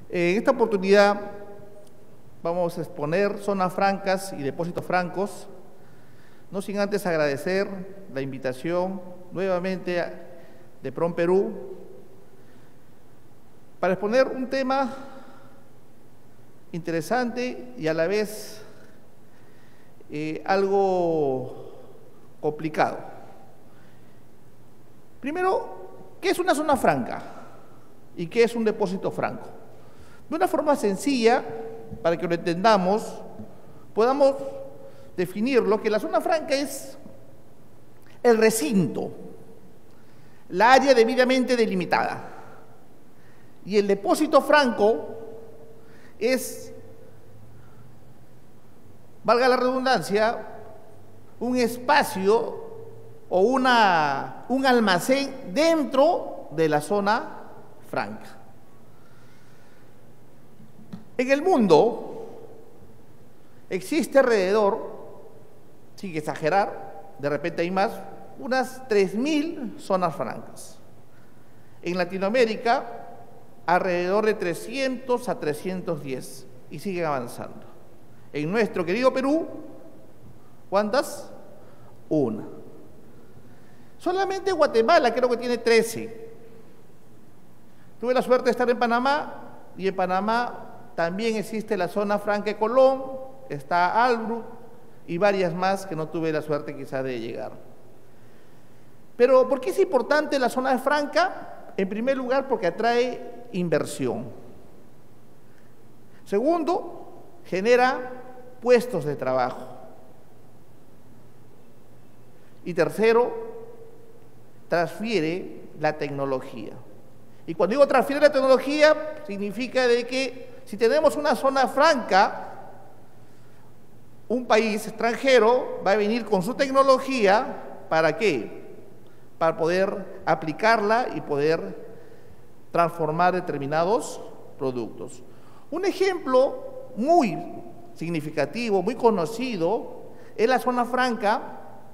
En esta oportunidad vamos a exponer zonas francas y depósitos francos, no sin antes agradecer la invitación nuevamente de PROMPERÚ para exponer un tema interesante y a la vez algo complicado. Primero, ¿qué es una zona franca y qué es un depósito franco? De una forma sencilla, para que lo entendamos, podamos definirlo, que la zona franca es el recinto, la área debidamente delimitada. Y el depósito franco es, valga la redundancia, un espacio o un almacén dentro de la zona franca. En el mundo existe alrededor, sin exagerar, de repente hay más, unas 3.000 zonas francas. En Latinoamérica, alrededor de 300 a 310, y siguen avanzando. En nuestro querido Perú, ¿cuántas? Una. Solamente Guatemala creo que tiene 13. Tuve la suerte de estar en Panamá, y en Panamá también existe la zona franca de Colón, está Albrook y varias más que no tuve la suerte quizás de llegar. Pero ¿por qué es importante la zona franca? En primer lugar, porque atrae inversión. Segundo, genera puestos de trabajo. Y tercero, transfiere la tecnología. Y cuando digo transfiere la tecnología, significa de que si tenemos una zona franca, un país extranjero va a venir con su tecnología, ¿para qué? Para poder aplicarla y poder transformar determinados productos. Un ejemplo muy significativo, muy conocido, es la zona franca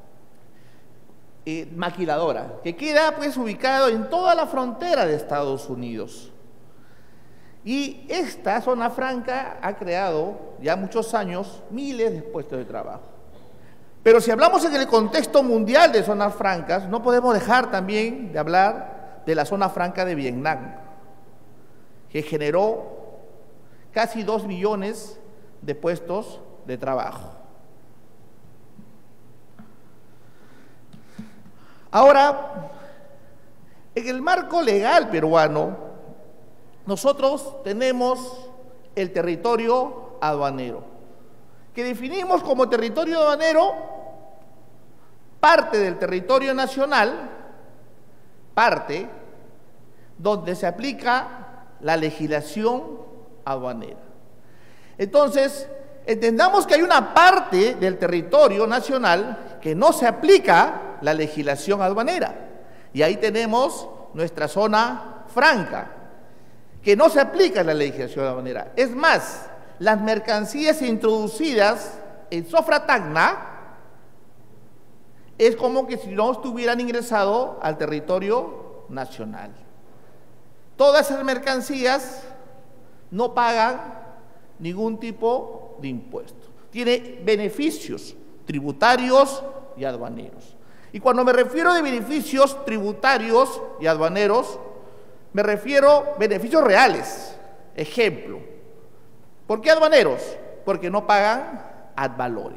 maquiladora, que queda pues ubicado en toda la frontera de Estados Unidos. Y esta zona franca ha creado ya muchos años miles de puestos de trabajo. Pero si hablamos en el contexto mundial de zonas francas, no podemos dejar también de hablar de la zona franca de Vietnam, que generó casi 2 millones de puestos de trabajo. Ahora, en el marco legal peruano, nosotros tenemos el territorio aduanero, que definimos como territorio aduanero parte del territorio nacional, parte donde se aplica la legislación aduanera. Entonces, entendamos que hay una parte del territorio nacional que no se aplica la legislación aduanera, y ahí tenemos nuestra zona franca, que no se aplica la legislación aduanera. Es más, las mercancías introducidas en Sofra Tacna es como que si no estuvieran ingresado al territorio nacional. Todas esas mercancías no pagan ningún tipo de impuesto. Tiene beneficios tributarios y aduaneros. Y cuando me refiero de beneficios tributarios y aduaneros, me refiero a beneficios reales. Ejemplo, ¿por qué aduaneros? Porque no pagan ad valorem.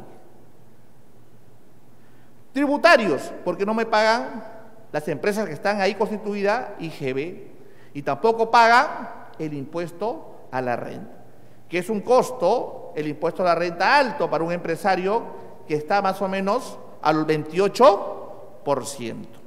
Tributarios, porque no me pagan las empresas que están ahí constituidas, IGB, y tampoco pagan el impuesto a la renta, que es un costo, el impuesto a la renta alto para un empresario que está más o menos al 28%.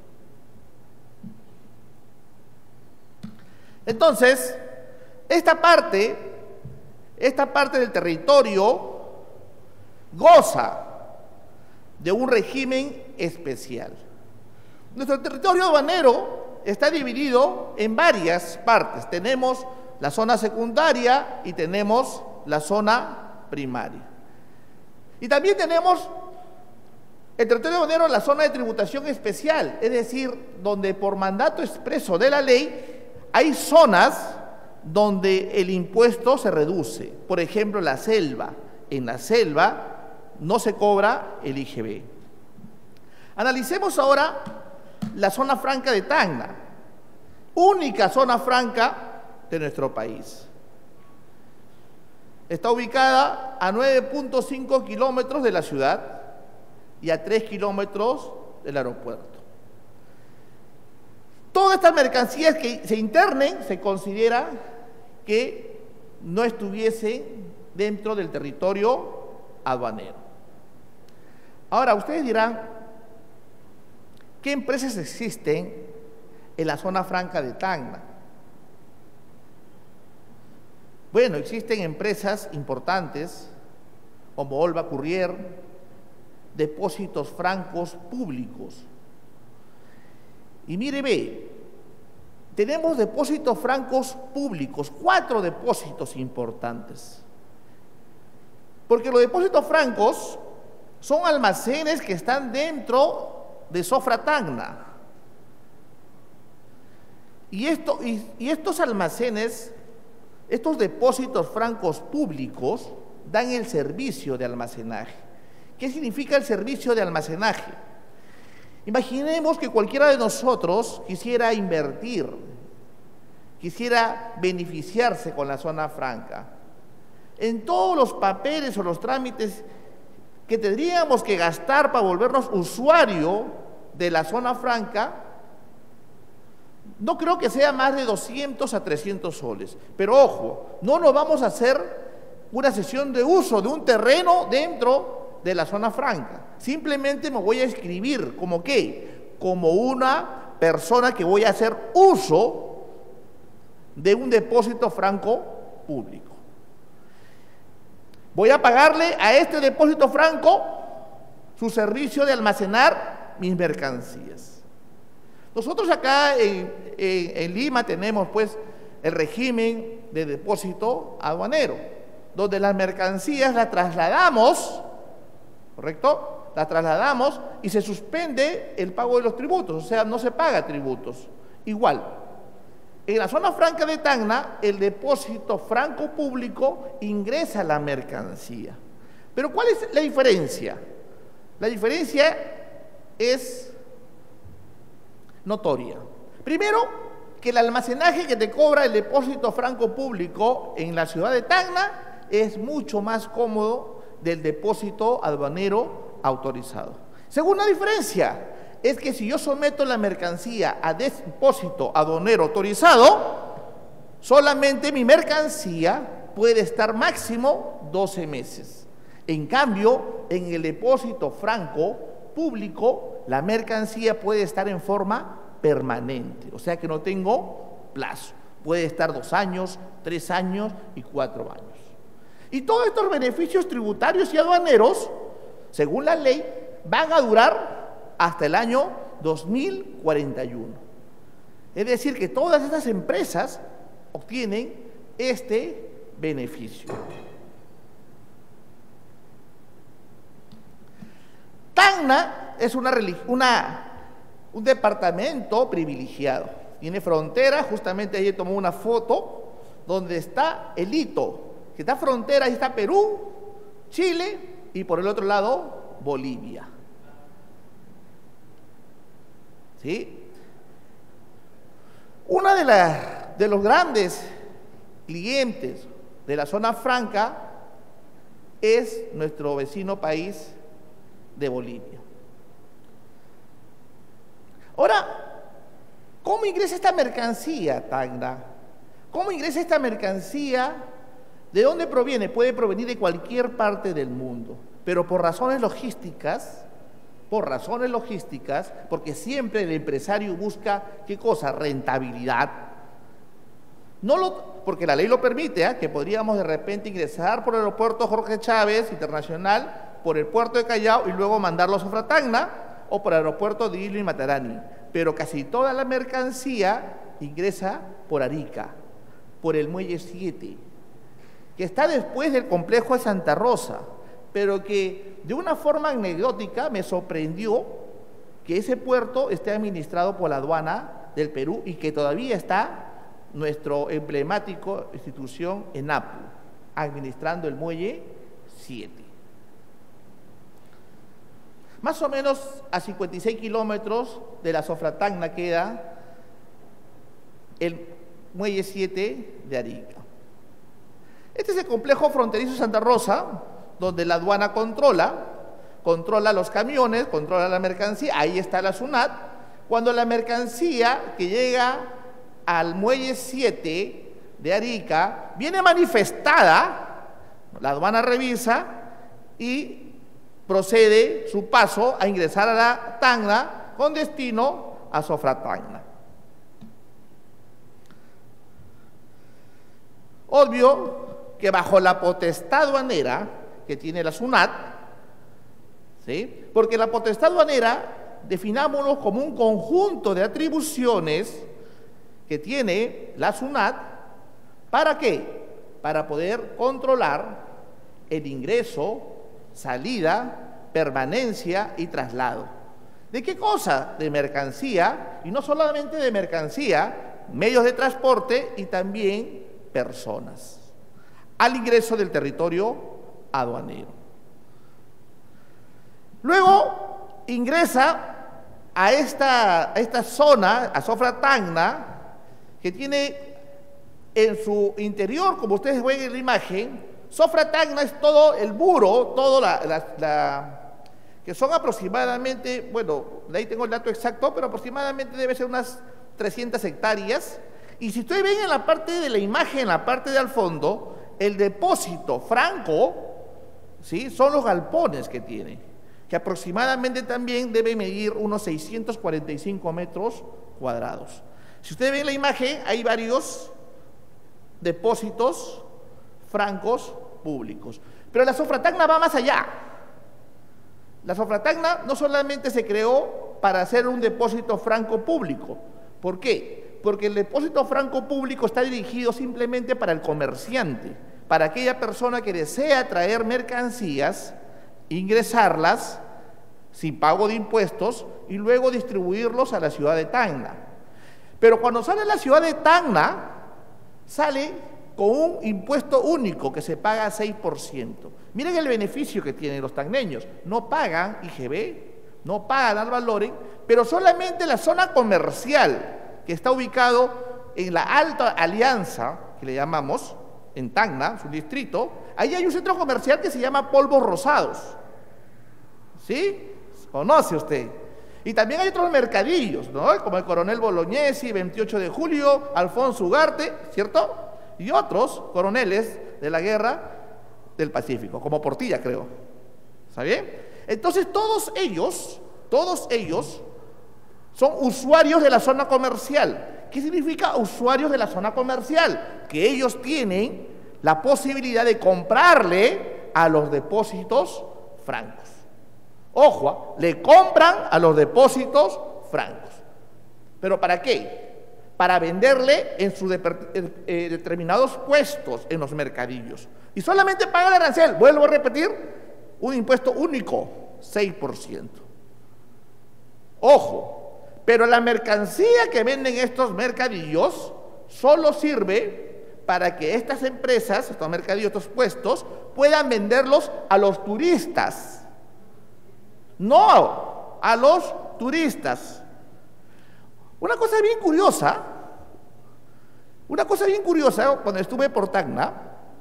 Entonces, esta parte del territorio goza de un régimen especial. Nuestro territorio aduanero está dividido en varias partes. Tenemos la zona secundaria y tenemos la zona primaria. Y también tenemos el territorio aduanero, la zona de tributación especial, es decir, donde por mandato expreso de la ley hay zonas donde el impuesto se reduce. Por ejemplo, la selva. En la selva no se cobra el IGB. Analicemos ahora la zona franca de Tacna, única zona franca de nuestro país. Está ubicada a 9.5 kilómetros de la ciudad y a 3 kilómetros del aeropuerto. Todas estas mercancías que se internen se considera que no estuviesen dentro del territorio aduanero. Ahora, ustedes dirán, ¿qué empresas existen en la zona franca de Tacna? Bueno, existen empresas importantes como Olva Courier, depósitos francos públicos. Y mire, ve, tenemos depósitos francos públicos, 4 depósitos importantes. Porque los depósitos francos son almacenes que están dentro de Sofra Tacna. Y estos almacenes, estos depósitos francos públicos, dan el servicio de almacenaje. ¿Qué significa el servicio de almacenaje? Imaginemos que cualquiera de nosotros quisiera invertir, quisiera beneficiarse con la zona franca. En todos los papeles o los trámites que tendríamos que gastar para volvernos usuario de la zona franca, no creo que sea más de 200 a 300 soles. Pero ojo, no nos vamos a hacer una sesión de uso de un terreno dentro de la zona franca. Simplemente me voy a inscribir como ¿qué? Como una persona que voy a hacer uso de un depósito franco público. Voy a pagarle a este depósito franco su servicio de almacenar mis mercancías. Nosotros acá en Lima tenemos pues el régimen de depósito aduanero, donde las mercancías las trasladamos, ¿correcto? Las trasladamos y se suspende el pago de los tributos, o sea, no se paga tributos. Igual, en la zona franca de Tacna, el depósito franco público ingresa la mercancía. Pero ¿cuál es la diferencia? La diferencia es notoria. Primero, que el almacenaje que te cobra el depósito franco público en la ciudad de Tacna es mucho más cómodo del depósito aduanero autorizado. Segunda diferencia es que si yo someto la mercancía a depósito aduanero autorizado, solamente mi mercancía puede estar máximo 12 meses. En cambio, en el depósito franco público, la mercancía puede estar en forma permanente, o sea que no tengo plazo. Puede estar 2 años, 3 años y 4 años. Y todos estos beneficios tributarios y aduaneros, según la ley, van a durar hasta el año 2041. Es decir, que todas estas empresas obtienen este beneficio. Tacna es un departamento privilegiado. Tiene frontera, justamente ahí tomó una foto donde está el hito, que está frontera, ahí está Perú, Chile y por el otro lado Bolivia. ¿Sí? Una de los grandes clientes de la zona franca es nuestro vecino país de Bolivia. Ahora, ¿cómo ingresa esta mercancía a Tacna? ¿Cómo ingresa esta mercancía? ¿De dónde proviene? Puede provenir de cualquier parte del mundo, pero por razones logísticas, porque siempre el empresario busca, ¿qué cosa? Rentabilidad. Porque la ley lo permite, que podríamos de repente ingresar por el aeropuerto Jorge Chávez Internacional, por el puerto de Callao y luego mandarlo a Sofra Tacna, o por el aeropuerto de Hilo y Matarani. Pero casi toda la mercancía ingresa por Arica, por el Muelle 7, que está después del complejo de Santa Rosa, pero que de una forma anecdótica me sorprendió que ese puerto esté administrado por la aduana del Perú y que todavía está nuestro emblemático institución ENAPU, administrando el muelle 7. Más o menos a 56 kilómetros de la Sofratagna queda el muelle 7 de Arica. Este es el complejo fronterizo Santa Rosa, donde la aduana controla los camiones, controla la mercancía. Ahí está la SUNAT. Cuando la mercancía que llega al muelle 7 de Arica viene manifestada, la aduana revisa y procede su paso a ingresar a la Tacna con destino a Sofratagna. Obvio que bajo la potestad aduanera que tiene la SUNAT, ¿sí? Porque la potestad aduanera definámoslo como un conjunto de atribuciones que tiene la SUNAT. ¿Para qué? Para poder controlar el ingreso, salida, permanencia y traslado. ¿De qué cosa? De mercancía, y no solamente de mercancía, medios de transporte y también personas, al ingreso del territorio aduanero. Luego ingresa a esta zona, a Sofratagna, que tiene en su interior, como ustedes ven en la imagen, Sofratagna es todo el muro, todo que son aproximadamente, bueno, de ahí tengo el dato exacto, pero aproximadamente debe ser unas 300 hectáreas. Y si ustedes ven en la parte de la imagen, en la parte de al fondo, el depósito franco, ¿sí? Son los galpones que tiene, que aproximadamente también debe medir unos 645 metros cuadrados. Si ustedes ven la imagen, hay varios depósitos francos públicos. Pero la Sofratagna va más allá. La Sofratagna no solamente se creó para hacer un depósito franco público. ¿Por qué? Porque el depósito franco público está dirigido simplemente para el comerciante, para aquella persona que desea traer mercancías, ingresarlas sin pago de impuestos y luego distribuirlos a la ciudad de Tacna. Pero cuando sale a la ciudad de Tacna, sale con un impuesto único que se paga 6%. Miren el beneficio que tienen los tacneños. No pagan IGB, no pagan ad valorem, pero solamente la zona comercial que está ubicado en la Alta Alianza, que le llamamos, en Tacna, su distrito, ahí hay un centro comercial que se llama Polvos Rosados. ¿Sí? ¿Conoce usted? Y también hay otros mercadillos, ¿no? Como el Coronel Bolognesi, 28 de julio, Alfonso Ugarte, ¿cierto? Y otros coroneles de la Guerra del Pacífico, como Portilla, creo. ¿Está bien? Entonces, todos ellos son usuarios de la zona comercial. ¿Qué significa usuarios de la zona comercial? Que ellos tienen la posibilidad de comprarle a los depósitos francos. Ojo, le compran a los depósitos francos. ¿Pero para qué? Para venderle en sus determinados puestos en los mercadillos. Y solamente pagan el arancel, vuelvo a repetir, un impuesto único, 6%. Ojo, pero la mercancía que venden estos mercadillos solo sirve para que estas empresas, estos mercadillos, estos puestos, puedan venderlos a los turistas. No, a los turistas. Una cosa bien curiosa, cuando estuve por Tacna,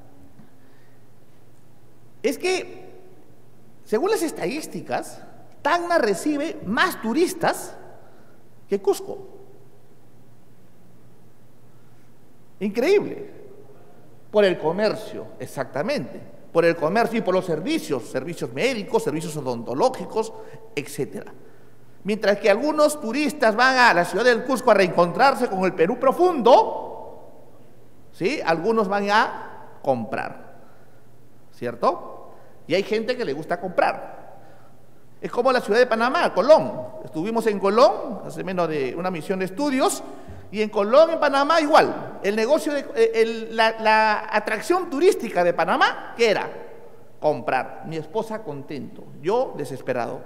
es que, según las estadísticas, Tacna recibe más turistas que Cusco. Increíble. Por el comercio, exactamente. Por el comercio y por los servicios médicos, servicios odontológicos, etcétera. Mientras que algunos turistas van a la ciudad del Cusco a reencontrarse con el Perú profundo, ¿sí? Algunos van a comprar, ¿cierto? Y hay gente que le gusta comprar. Es como la ciudad de Panamá, Colón. Estuvimos en Colón, hace menos de una misión de estudios, y en Colón, en Panamá, igual. El negocio, la atracción turística de Panamá, ¿qué era? Comprar. Mi esposa contento, yo desesperado.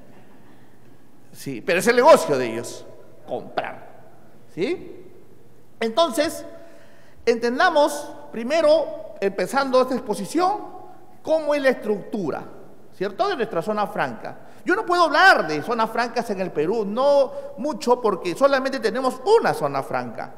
Sí, pero es el negocio de ellos, comprar. ¿Sí? Entonces, entendamos primero, empezando esta exposición, cómo es la estructura, ¿cierto?, de nuestra zona franca. Yo no puedo hablar de zonas francas en el Perú, no mucho, porque solamente tenemos una zona franca.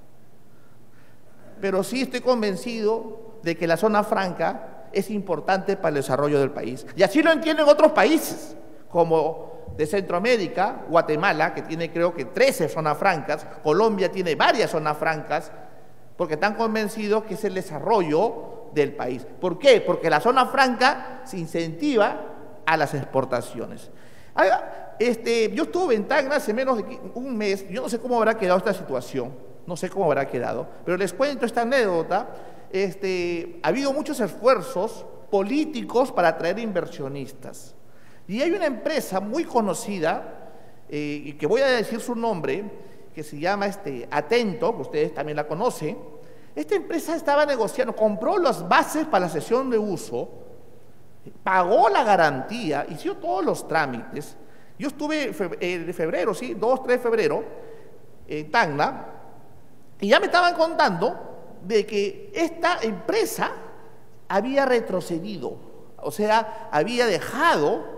Pero sí estoy convencido de que la zona franca es importante para el desarrollo del país. Y así lo entienden otros países, como de Centroamérica, Guatemala, que tiene creo que 13 zonas francas, Colombia tiene varias zonas francas, porque están convencidos que es el desarrollo del país. ¿Por qué? Porque la zona franca se incentiva a las exportaciones. Yo estuve en Tacna hace menos de un mes, yo no sé cómo habrá quedado esta situación, no sé cómo habrá quedado, pero les cuento esta anécdota. Ha habido muchos esfuerzos políticos para atraer inversionistas. Y hay una empresa muy conocida, y que voy a decir su nombre, que se llama Atento, que ustedes también la conocen. Esta empresa estaba negociando, compró las bases para la cesión de uso, pagó la garantía, hizo todos los trámites. Yo estuve en febrero, sí, 2-3 de febrero, en Tacna, y ya me estaban contando de que esta empresa había retrocedido, o sea, había dejado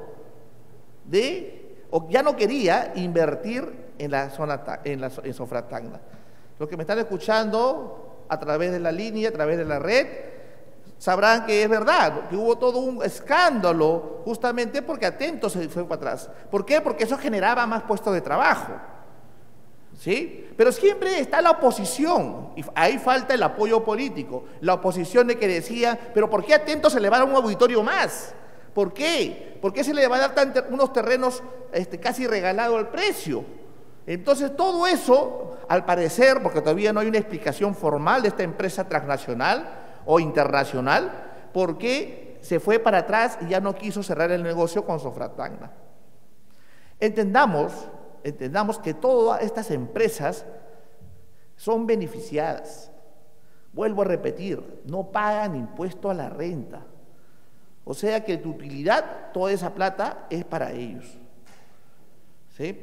o ya no quería invertir en la zona, en Sofra Tacna. Los que me están escuchando a través de la línea, a través de la red, sabrán que es verdad, que hubo todo un escándalo justamente porque Atento se fue para atrás. ¿Por qué? Porque eso generaba más puestos de trabajo, ¿sí? Pero siempre está la oposición, y ahí falta el apoyo político. La oposición de que decía, pero ¿por qué Atento se le va a dar un auditorio más? ¿Por qué? ¿Por qué se le va a dar unos terrenos casi regalados al precio? Entonces todo eso, al parecer, porque todavía no hay una explicación formal de esta empresa transnacional o internacional, ¿por qué se fue para atrás y ya no quiso cerrar el negocio con Sofra Tacna? Entendamos que todas estas empresas son beneficiadas. Vuelvo a repetir, no pagan impuesto a la renta. O sea que tu utilidad, toda esa plata es para ellos, ¿sí?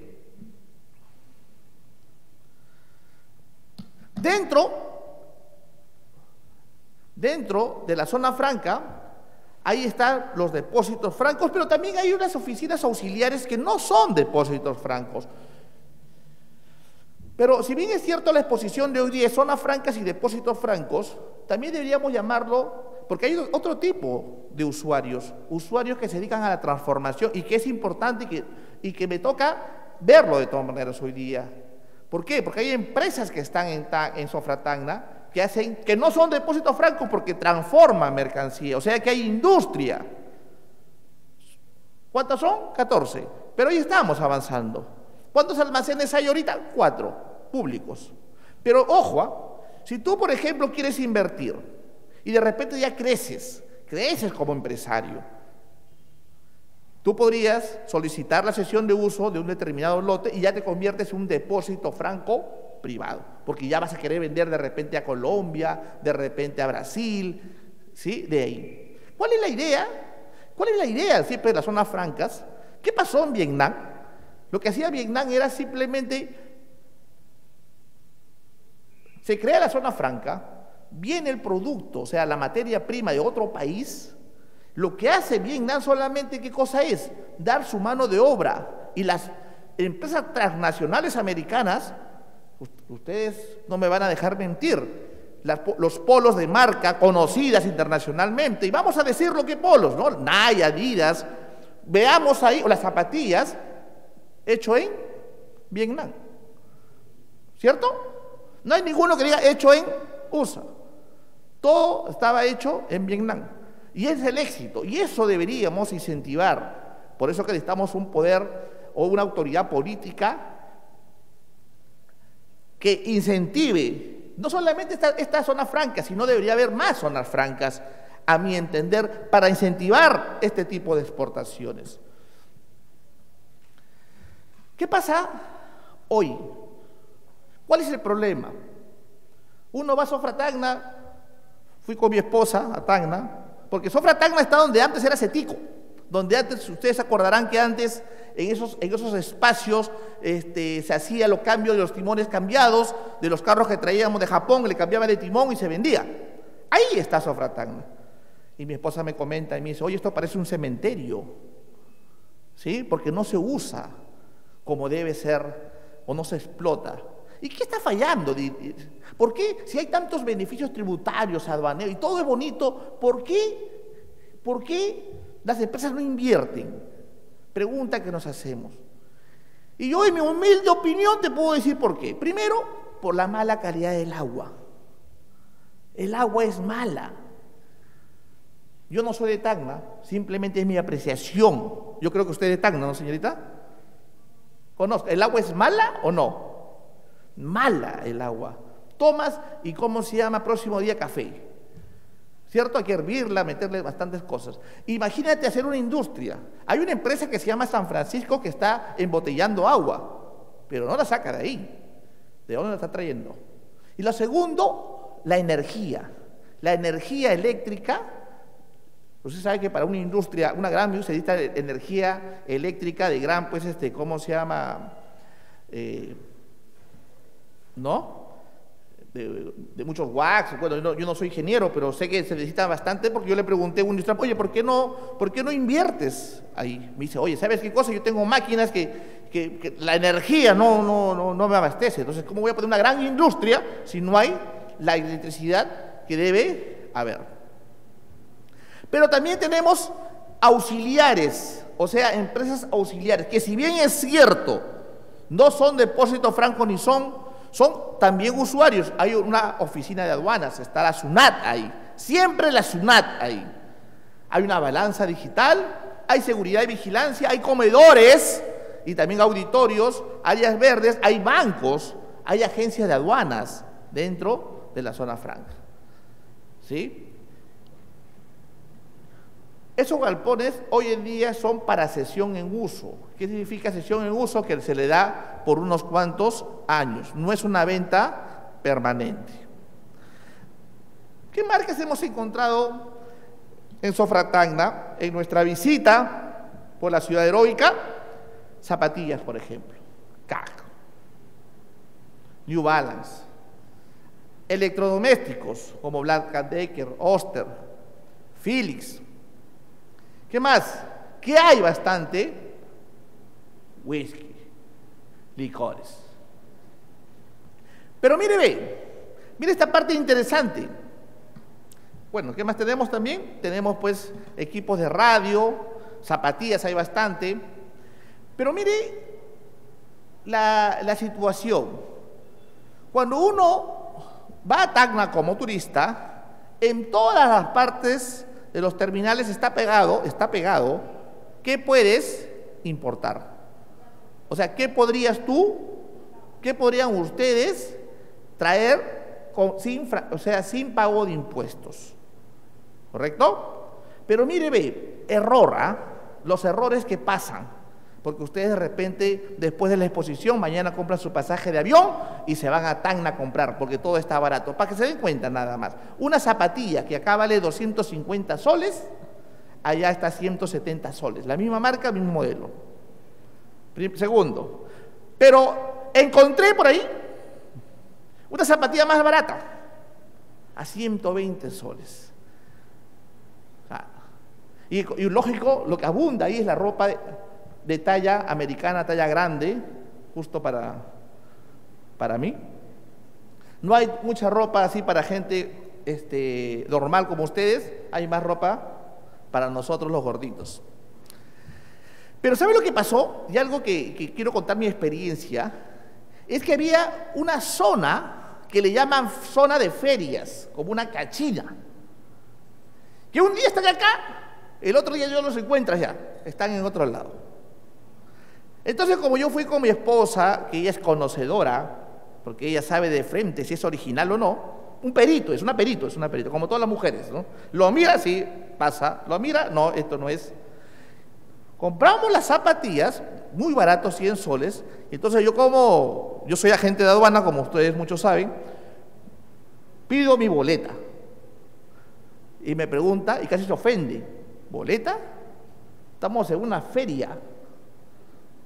Dentro de la zona franca, ahí están los depósitos francos, pero también hay unas oficinas auxiliares que no son depósitos francos. Pero si bien es cierto la exposición de hoy día, zonas francas y depósitos francos, también deberíamos llamarlo, porque hay otro tipo de usuarios que se dedican a la transformación y que es importante y que me toca verlo de todas maneras hoy día. ¿Por qué? Porque hay empresas que están en Sofra Tacna que no son depósitos francos porque transforman mercancía, o sea que hay industria. ¿Cuántas son? 14. Pero ahí estamos avanzando. ¿Cuántos almacenes hay ahorita? 4 públicos. Pero ojo, si tú, por ejemplo, quieres invertir y de repente ya creces como empresario, tú podrías solicitar la cesión de uso de un determinado lote y ya te conviertes en un depósito franco privado, porque ya vas a querer vender de repente a Colombia, de repente a Brasil, ¿sí? De ahí. ¿Cuál es la idea? ¿Cuál es la idea siempre de las zonas francas? ¿Qué pasó en Vietnam? Lo que hacía Vietnam era simplemente, se crea la zona franca, viene el producto, o sea, la materia prima de otro país. Lo que hace Vietnam solamente, ¿qué cosa es? Dar su mano de obra. Y las empresas transnacionales americanas, ustedes no me van a dejar mentir, los polos de marca conocidas internacionalmente, y vamos a decir lo que polos, ¿no? Nike, Adidas, veamos ahí, o las zapatillas, hecho en Vietnam, ¿cierto? No hay ninguno que diga hecho en USA, todo estaba hecho en Vietnam, y es el éxito, y eso deberíamos incentivar. Por eso que necesitamos un poder o una autoridad política que incentive no solamente esta zona franca, sino debería haber más zonas francas, a mi entender, para incentivar este tipo de exportaciones. ¿Qué pasa hoy? ¿Cuál es el problema? Uno va a Sofra Tacna, fui con mi esposa a Tacna, porque Sofra Tacna está donde antes era Cetico, donde antes, ustedes acordarán que antes en esos espacios se hacía los cambios de los timones cambiados, de los carros que traíamos de Japón, le cambiaban de timón y se vendía. Ahí está Sofra Tacna. Y mi esposa me comenta y me dice, oye, esto parece un cementerio, ¿sí? Porque no se usa como debe ser o no se explota. ¿Y qué está fallando? ¿Por qué, si hay tantos beneficios tributarios, aduaneros, y todo es bonito, ¿por qué las empresas no invierten? Pregunta que nos hacemos. Y yo, en mi humilde opinión, te puedo decir por qué. Primero, por la mala calidad del agua. El agua es mala. Yo no soy de Tacna, simplemente es mi apreciación. Yo creo que usted es de Tacna, ¿no, señorita? ¿Conozco? ¿El agua es mala o no? Mala el agua. Tomas y ¿cómo se llama? Próximo día café. ¿Cierto? Hay que hervirla, meterle bastantes cosas. Imagínate hacer una industria. Hay una empresa que se llama San Francisco que está embotellando agua, pero no la saca de ahí. ¿De dónde la está trayendo? Y lo segundo, la energía. La energía eléctrica. Usted sabe que para una industria, una gran industria, necesita energía eléctrica de gran, pues, ¿cómo se llama? ¿No? De muchos watts. Bueno, yo no soy ingeniero, pero sé que se necesita bastante, porque yo le pregunté a un industrial, oye, ¿por qué no inviertes ahí? Me dice, oye, ¿sabes qué cosa? Yo tengo máquinas que la energía no me abastece. Entonces, ¿cómo voy a poner una gran industria si no hay la electricidad que debe haber? Pero también tenemos auxiliares, o sea, empresas auxiliares, que si bien es cierto, no son depósito franco ni son también usuarios. Hay una oficina de aduanas, está la SUNAT ahí, siempre la SUNAT ahí. Hay una balanza digital, hay seguridad y vigilancia, hay comedores y también auditorios, áreas verdes, hay bancos, hay agencias de aduanas dentro de la zona franca. ¿Sí? Esos galpones hoy en día son para cesión en uso. ¿Qué significa cesión en uso? Que se le da por unos cuantos años. No es una venta permanente. ¿Qué marcas hemos encontrado en Sofra Tacna en nuestra visita por la ciudad heroica? Zapatillas, por ejemplo. CAG. New Balance. Electrodomésticos como Black & Decker, Oster, Philips. ¿Qué más? ¿Qué hay bastante? Whisky, licores. Pero mire esta parte interesante. Bueno, ¿qué más tenemos también? Tenemos pues equipos de radio, zapatillas hay bastante. Pero mire la situación. Cuando uno va a Tacna como turista, en todas las partes de los terminales está pegado, ¿qué puedes importar? O sea, ¿qué podrían ustedes traer sin pago de impuestos? ¿Correcto? Pero mire, los errores que pasan, porque ustedes de repente, después de la exposición, mañana compran su pasaje de avión y se van a Tacna a comprar, porque todo está barato. Para que se den cuenta nada más. Una zapatilla que acá vale 250 soles, allá está 170 soles. La misma marca, mismo modelo. Segundo. Pero encontré por ahí una zapatilla más barata, a 120 soles. Y lógico, lo que abunda ahí es la ropa de talla americana, talla grande, justo para mí. No hay mucha ropa así para gente normal como ustedes, hay más ropa para nosotros los gorditos. Pero ¿sabe lo que pasó? Y algo que quiero contar mi experiencia, es que había una zona que le llaman zona de ferias, como una cachina, que un día están acá, el otro día yo los encuentro allá, están en otro lado. Entonces, como yo fui con mi esposa, que ella es conocedora, porque ella sabe de frente si es original o no, es una perito, como todas las mujeres, ¿no? Lo mira, sí, pasa, lo mira, no, esto no es. Compramos las zapatillas, muy baratos, 100 soles, y entonces yo soy agente de aduana, como ustedes muchos saben, pido mi boleta, y me pregunta, y casi se ofende, ¿boleta? Estamos en una feria.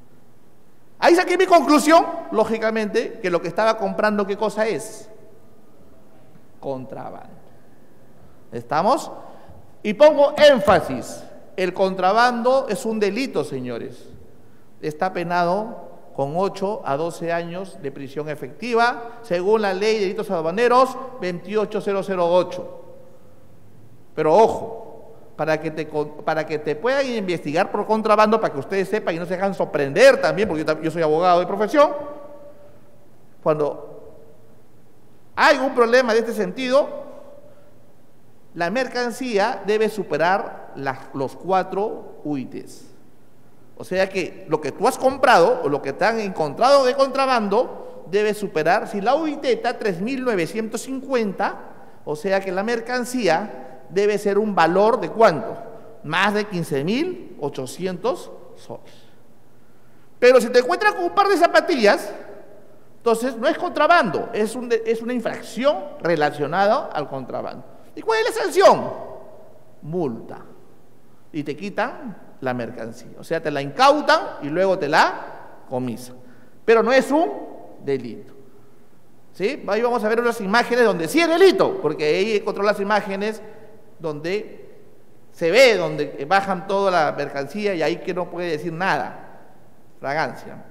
Ahí saqué mi conclusión, lógicamente, que lo que estaba comprando, ¿qué cosa es? Contrabando. ¿Estamos? Y pongo énfasis, el contrabando es un delito, señores. Está penado con 8 a 12 años de prisión efectiva, según la ley de delitos aduaneros 28008. Pero ojo, para que te puedan investigar por contrabando, para que ustedes sepan y no se dejan sorprender también, porque yo soy abogado de profesión, cuando hay un problema de este sentido, la mercancía debe superar los 4 UITs. O sea que lo que tú has comprado o lo que te han encontrado de contrabando debe superar, si la UIT está 3.950, o sea que la mercancía debe ser un valor de ¿cuánto? Más de 15.800 soles. Pero si te encuentras con un par de zapatillas, entonces no es contrabando, es una infracción relacionada al contrabando. ¿Y cuál es la sanción? Multa. Y te quitan la mercancía. O sea, te la incautan y luego te la comisan. Pero no es un delito. ¿Sí? Ahí vamos a ver unas imágenes donde sí es delito, porque ahí encontró las imágenes donde se ve, donde bajan toda la mercancía y ahí que no puede decir nada. Fragancia.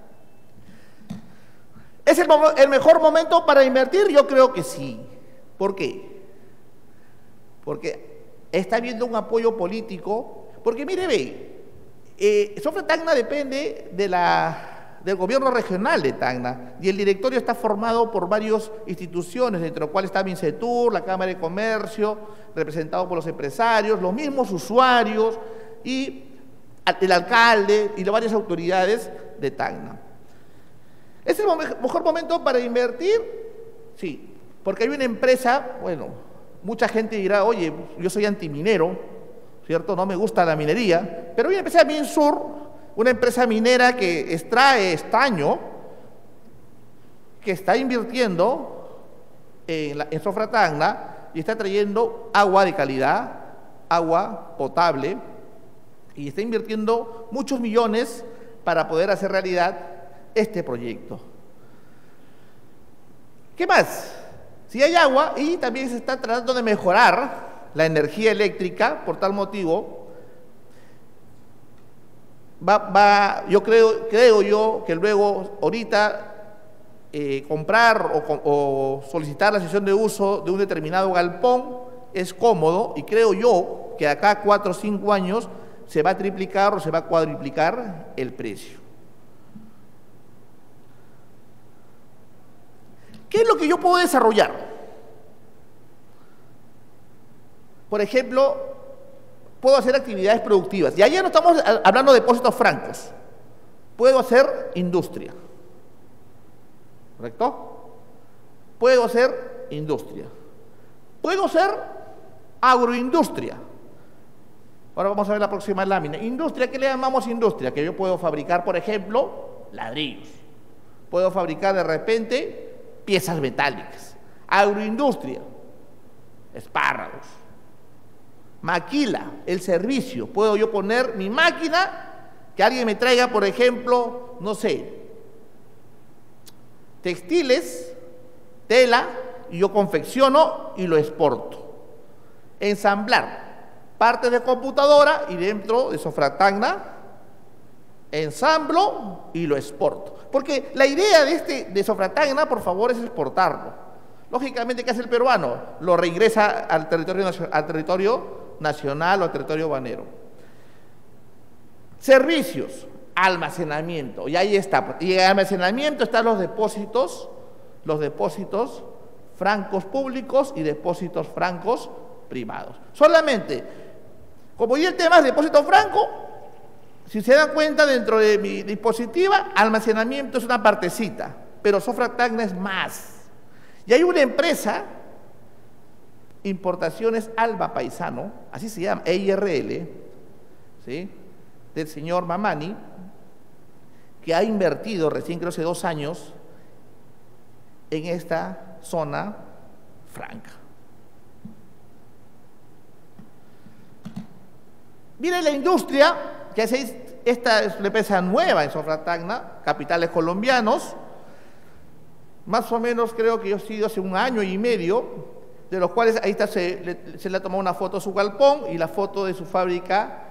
¿Es el mejor momento para invertir? Yo creo que sí. ¿Por qué? Porque está habiendo un apoyo político, porque mire, Sofra Tacna depende del gobierno regional de Tacna y el directorio está formado por varias instituciones, entre las cuales está Mincetur, la Cámara de Comercio, representado por los empresarios, los mismos usuarios y el alcalde y varias autoridades de Tacna. ¿Es el mejor momento para invertir? Sí, porque hay una empresa, bueno, mucha gente dirá, oye, yo soy antiminero, ¿cierto? No me gusta la minería, pero hay una empresa Minsur, una empresa minera que extrae estaño, que está invirtiendo en Sofra Tacna y está trayendo agua de calidad, agua potable, y está invirtiendo muchos millones para poder hacer realidad este proyecto. ¿Qué más? Si hay agua y también se está tratando de mejorar la energía eléctrica, por tal motivo, yo creo yo que luego ahorita comprar o solicitar la cesión de uso de un determinado galpón es cómodo y creo yo que acá a 4 o 5 años se va a triplicar o se va a cuadruplicar el precio. ¿Qué es lo que yo puedo desarrollar? Por ejemplo, puedo hacer actividades productivas. Y allá no estamos hablando de depósitos francos. Puedo hacer industria. ¿Correcto? Puedo hacer industria. Puedo hacer agroindustria. Ahora vamos a ver la próxima lámina. Industria, ¿qué le llamamos industria? Que yo puedo fabricar, por ejemplo, ladrillos. Puedo fabricar de repente piezas metálicas. Agroindustria, espárragos. Maquila, el servicio. Puedo yo poner mi máquina, que alguien me traiga, por ejemplo, no sé, textiles, tela, y yo confecciono y lo exporto. Ensamblar partes de computadora y dentro de Sofra Tacna ensamblo y lo exporto. Porque la idea de Sofra Tacna, por favor, es exportarlo. Lógicamente, ¿qué hace el peruano? Lo reingresa al territorio nacional o al territorio banero. Servicios, almacenamiento, y ahí está. Y en almacenamiento están los depósitos francos públicos y depósitos francos privados. Solamente, como ya el tema es depósito franco, si se dan cuenta, dentro de mi dispositiva, almacenamiento es una partecita, pero Sofra Tacna es más. Y hay una empresa, Importaciones Alba Paisano, así se llama, EIRL, ¿sí?, del señor Mamani, que ha invertido recién, creo hace 2 años, en esta zona franca. Mire la industria, que esta es una empresa nueva en Sofra Tacna, capitales colombianos. Más o menos creo que yo he sido hace 1 año y medio, de los cuales ahí está, se le ha tomado una foto a su galpón y la foto de su fábrica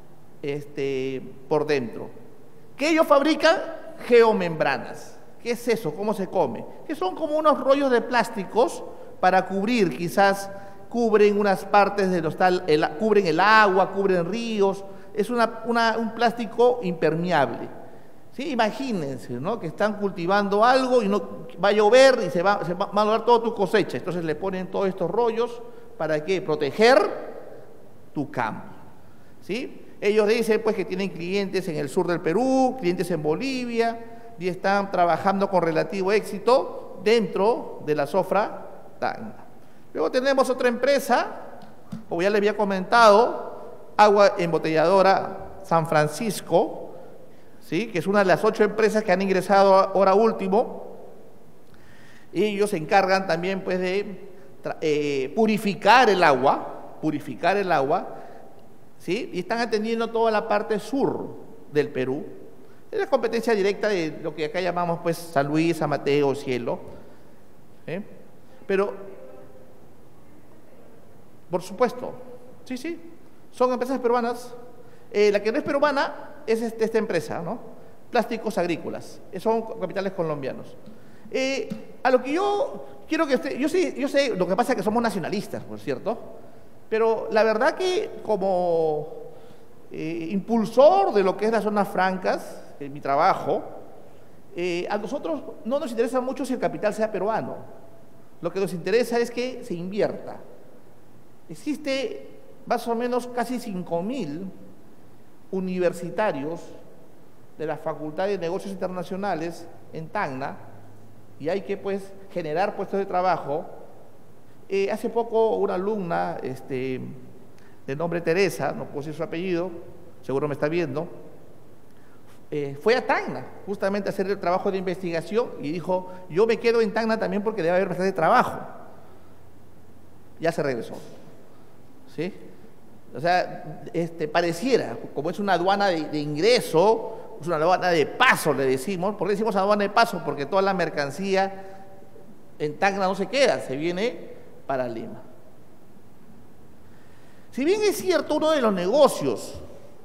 por dentro. ¿Qué ellos fabrican? Geomembranas. ¿Qué es eso? ¿Cómo se come? Que son como unos rollos de plásticos para cubrir, quizás cubren unas partes de los cubren el agua, cubren ríos. Es un plástico impermeable. ¿Sí? Imagínense, ¿no?, que están cultivando algo y no va a llover y se va a malograr toda tu cosecha. Entonces le ponen todos estos rollos para ¿qué? Proteger tu campo. ¿Sí? Ellos dicen pues que tienen clientes en el sur del Perú, clientes en Bolivia, y están trabajando con relativo éxito dentro de la Sofra Tacna. Luego tenemos otra empresa, como ya les había comentado, Agua Embotelladora San Francisco, ¿sí?, que es una de las 8 empresas que han ingresado ahora último. Y ellos se encargan también pues de purificar el agua, ¿sí?, y están atendiendo toda la parte sur del Perú. Es la competencia directa de lo que acá llamamos pues San Luis, San Mateo, Cielo. Pero, por supuesto, sí, son empresas peruanas. La que no es peruana es esta empresa, ¿no? Plásticos Agrícolas, son capitales colombianos. A lo que yo quiero que usted, yo sé, lo que pasa es que somos nacionalistas, por cierto, pero la verdad que como impulsor de lo que es las zonas francas, en mi trabajo, a nosotros no nos interesa mucho si el capital sea peruano. Lo que nos interesa es que se invierta. Existe más o menos casi 5.000 universitarios de la Facultad de Negocios Internacionales en Tacna, y hay que pues generar puestos de trabajo. Hace poco una alumna de nombre Teresa, no puedo decir su apellido, seguro me está viendo, fue a Tacna justamente a hacer el trabajo de investigación y dijo: yo me quedo en Tacna también porque debe haber bastante trabajo. Ya se regresó, ¿sí? O sea, pareciera, como es una aduana de ingreso, es una aduana de paso, le decimos. ¿Por qué decimos aduana de paso? Porque toda la mercancía en Tacna no se queda, se viene para Lima. Si bien es cierto, uno de los negocios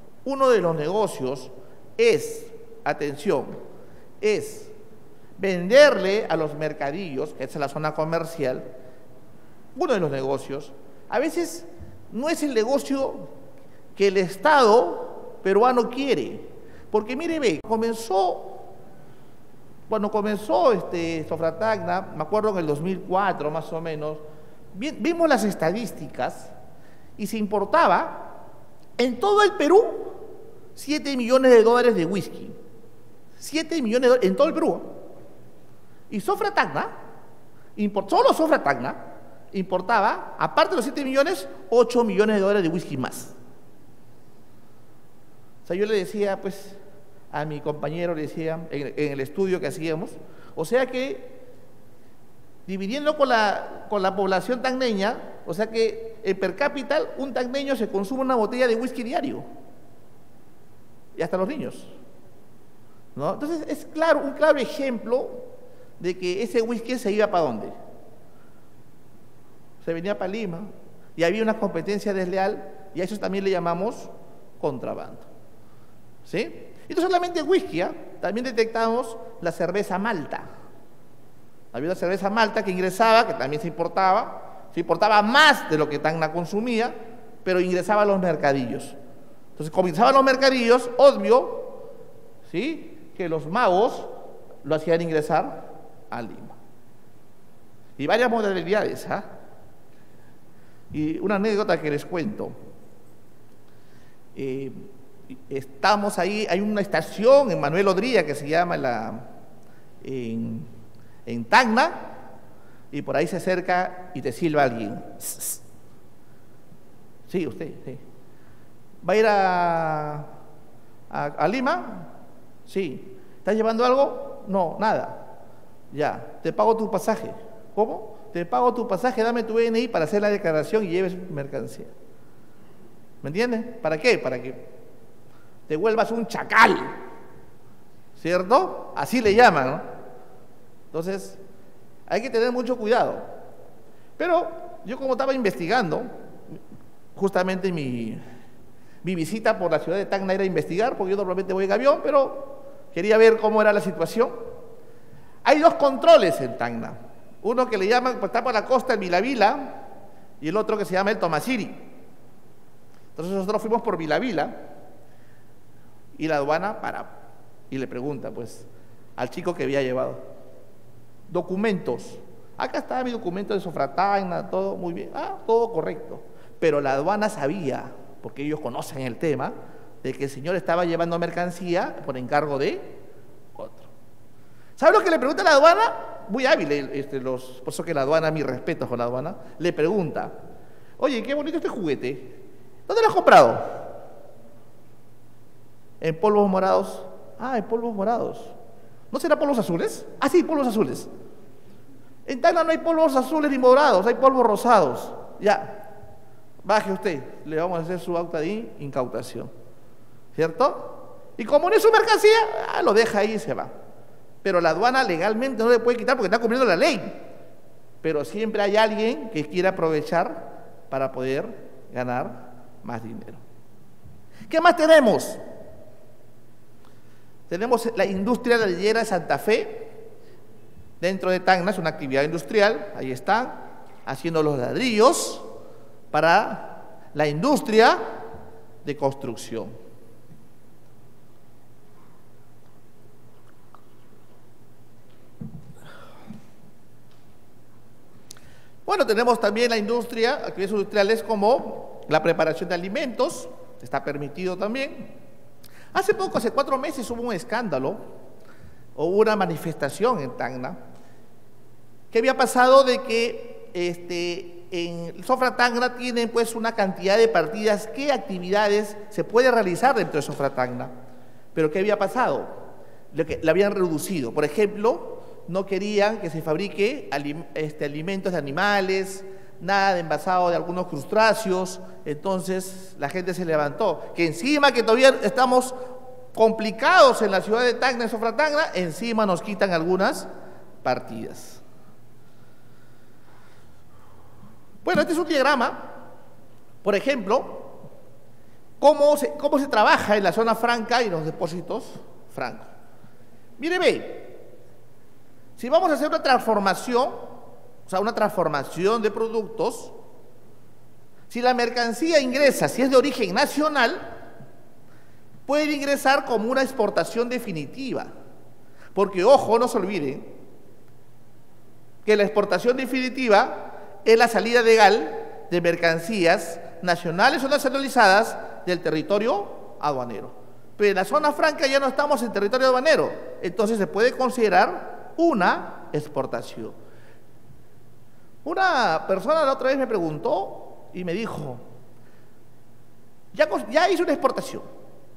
es, atención, es venderle a los mercadillos, que es la zona comercial. Uno de los negocios, a veces no es el negocio que el Estado peruano quiere, porque mire, ve, cuando comenzó Sofra Tacna, me acuerdo en el 2004 más o menos, vimos las estadísticas y se importaba en todo el Perú 7 millones de dólares de whisky. 7 millones de dólares en todo el Perú. Y Sofra Tacna, solo Sofra Tacna, importaba, aparte de los 7 millones, 8 millones de dólares de whisky más. O sea, yo le decía, pues, a mi compañero, le decía, en el estudio que hacíamos, o sea que, dividiendo con la población tacneña, o sea que per cápita, un tacneño se consume una botella de whisky diario. Y hasta los niños, ¿no? Entonces, es claro, un claro ejemplo de que ese whisky se iba ¿para dónde? Se venía para Lima, y había una competencia desleal, y a eso también le llamamos contrabando, ¿sí? Y no solamente whisky, también detectamos la cerveza malta. Había una cerveza malta que ingresaba, que también se importaba más de lo que Tacna consumía, pero ingresaba a los mercadillos. Entonces, como ingresaban los mercadillos, obvio, ¿sí?, que los magos lo hacían ingresar a Lima. Y varias modalidades, Y una anécdota que les cuento. Estamos ahí, hay una estación en Manuel Odría que se llama en Tacna, y por ahí se acerca y te silba alguien. Sí, usted, sí. ¿Va a ir a Lima? Sí. ¿Estás llevando algo? No, nada. Ya, te pago tu pasaje. ¿Cómo? Te pago tu pasaje, dame tu DNI para hacer la declaración y lleves mercancía. ¿Me entiendes? ¿Para qué? Para que te vuelvas un chacal, ¿cierto? Así le llaman, ¿no? Entonces, hay que tener mucho cuidado. Pero yo, como estaba investigando, justamente mi visita por la ciudad de Tacna era investigar, porque yo normalmente voy en avión, pero quería ver cómo era la situación. Hay dos controles en Tacna. Uno que le llaman, pues, está por la costa, el Vila Vila, y el otro que se llama el Tomasiri. Entonces nosotros fuimos por Vila Vila, y la aduana para, y le pregunta, pues, al chico que había llevado: documentos. Acá está mi documento de Sofratagna, todo muy bien. Todo correcto. Pero la aduana sabía, porque ellos conocen el tema, de que el señor estaba llevando mercancía por encargo de otro. ¿Sabe lo que le pregunta la aduana? Muy hábil, por eso que la aduana, mis respetos con la aduana, le pregunta: oye, qué bonito este juguete, ¿dónde lo has comprado? En polvos morados. En polvos morados. ¿No será polvos azules? Sí, polvos azules. En Tacna no hay polvos azules ni morados, hay polvos rosados. Ya, baje usted, le vamos a hacer su acta de incautación, ¿cierto? Y como no es su mercancía, lo deja ahí y se va. Pero la aduana legalmente no le puede quitar porque está cumpliendo la ley. Pero siempre hay alguien que quiere aprovechar para poder ganar más dinero. ¿Qué más tenemos? Tenemos la industria ladrillera de Santa Fe. Dentro de Tacna es una actividad industrial, ahí están, haciendo los ladrillos para la industria de construcción. Bueno, tenemos también la industria, actividades industriales como la preparación de alimentos, está permitido también. Hace 4 meses hubo un escándalo, o una manifestación en Tacna, que había pasado de que en Sofratagna tienen, pues, una cantidad de partidas, qué actividades se puede realizar dentro de Sofratagna. Pero ¿qué había pasado? La habían reducido. Por ejemplo, no querían que se fabrique alimentos de animales, nada de envasado de algunos crustáceos. Entonces la gente se levantó, que encima que todavía estamos complicados en la ciudad de Tacna, en Sofratagna, encima nos quitan algunas partidas. Bueno, este es un diagrama, por ejemplo, cómo se trabaja en la zona franca y los depósitos francos. Mire, ve, si vamos a hacer una transformación, o sea, una transformación de productos, si la mercancía ingresa, si es de origen nacional, puede ingresar como una exportación definitiva. Porque, ojo, no se olviden que la exportación definitiva es la salida legal de mercancías nacionales o nacionalizadas del territorio aduanero. Pero en la zona franca ya no estamos en territorio aduanero, entonces se puede considerar una exportación. Una persona la otra vez me preguntó y me dijo: ya hice una exportación.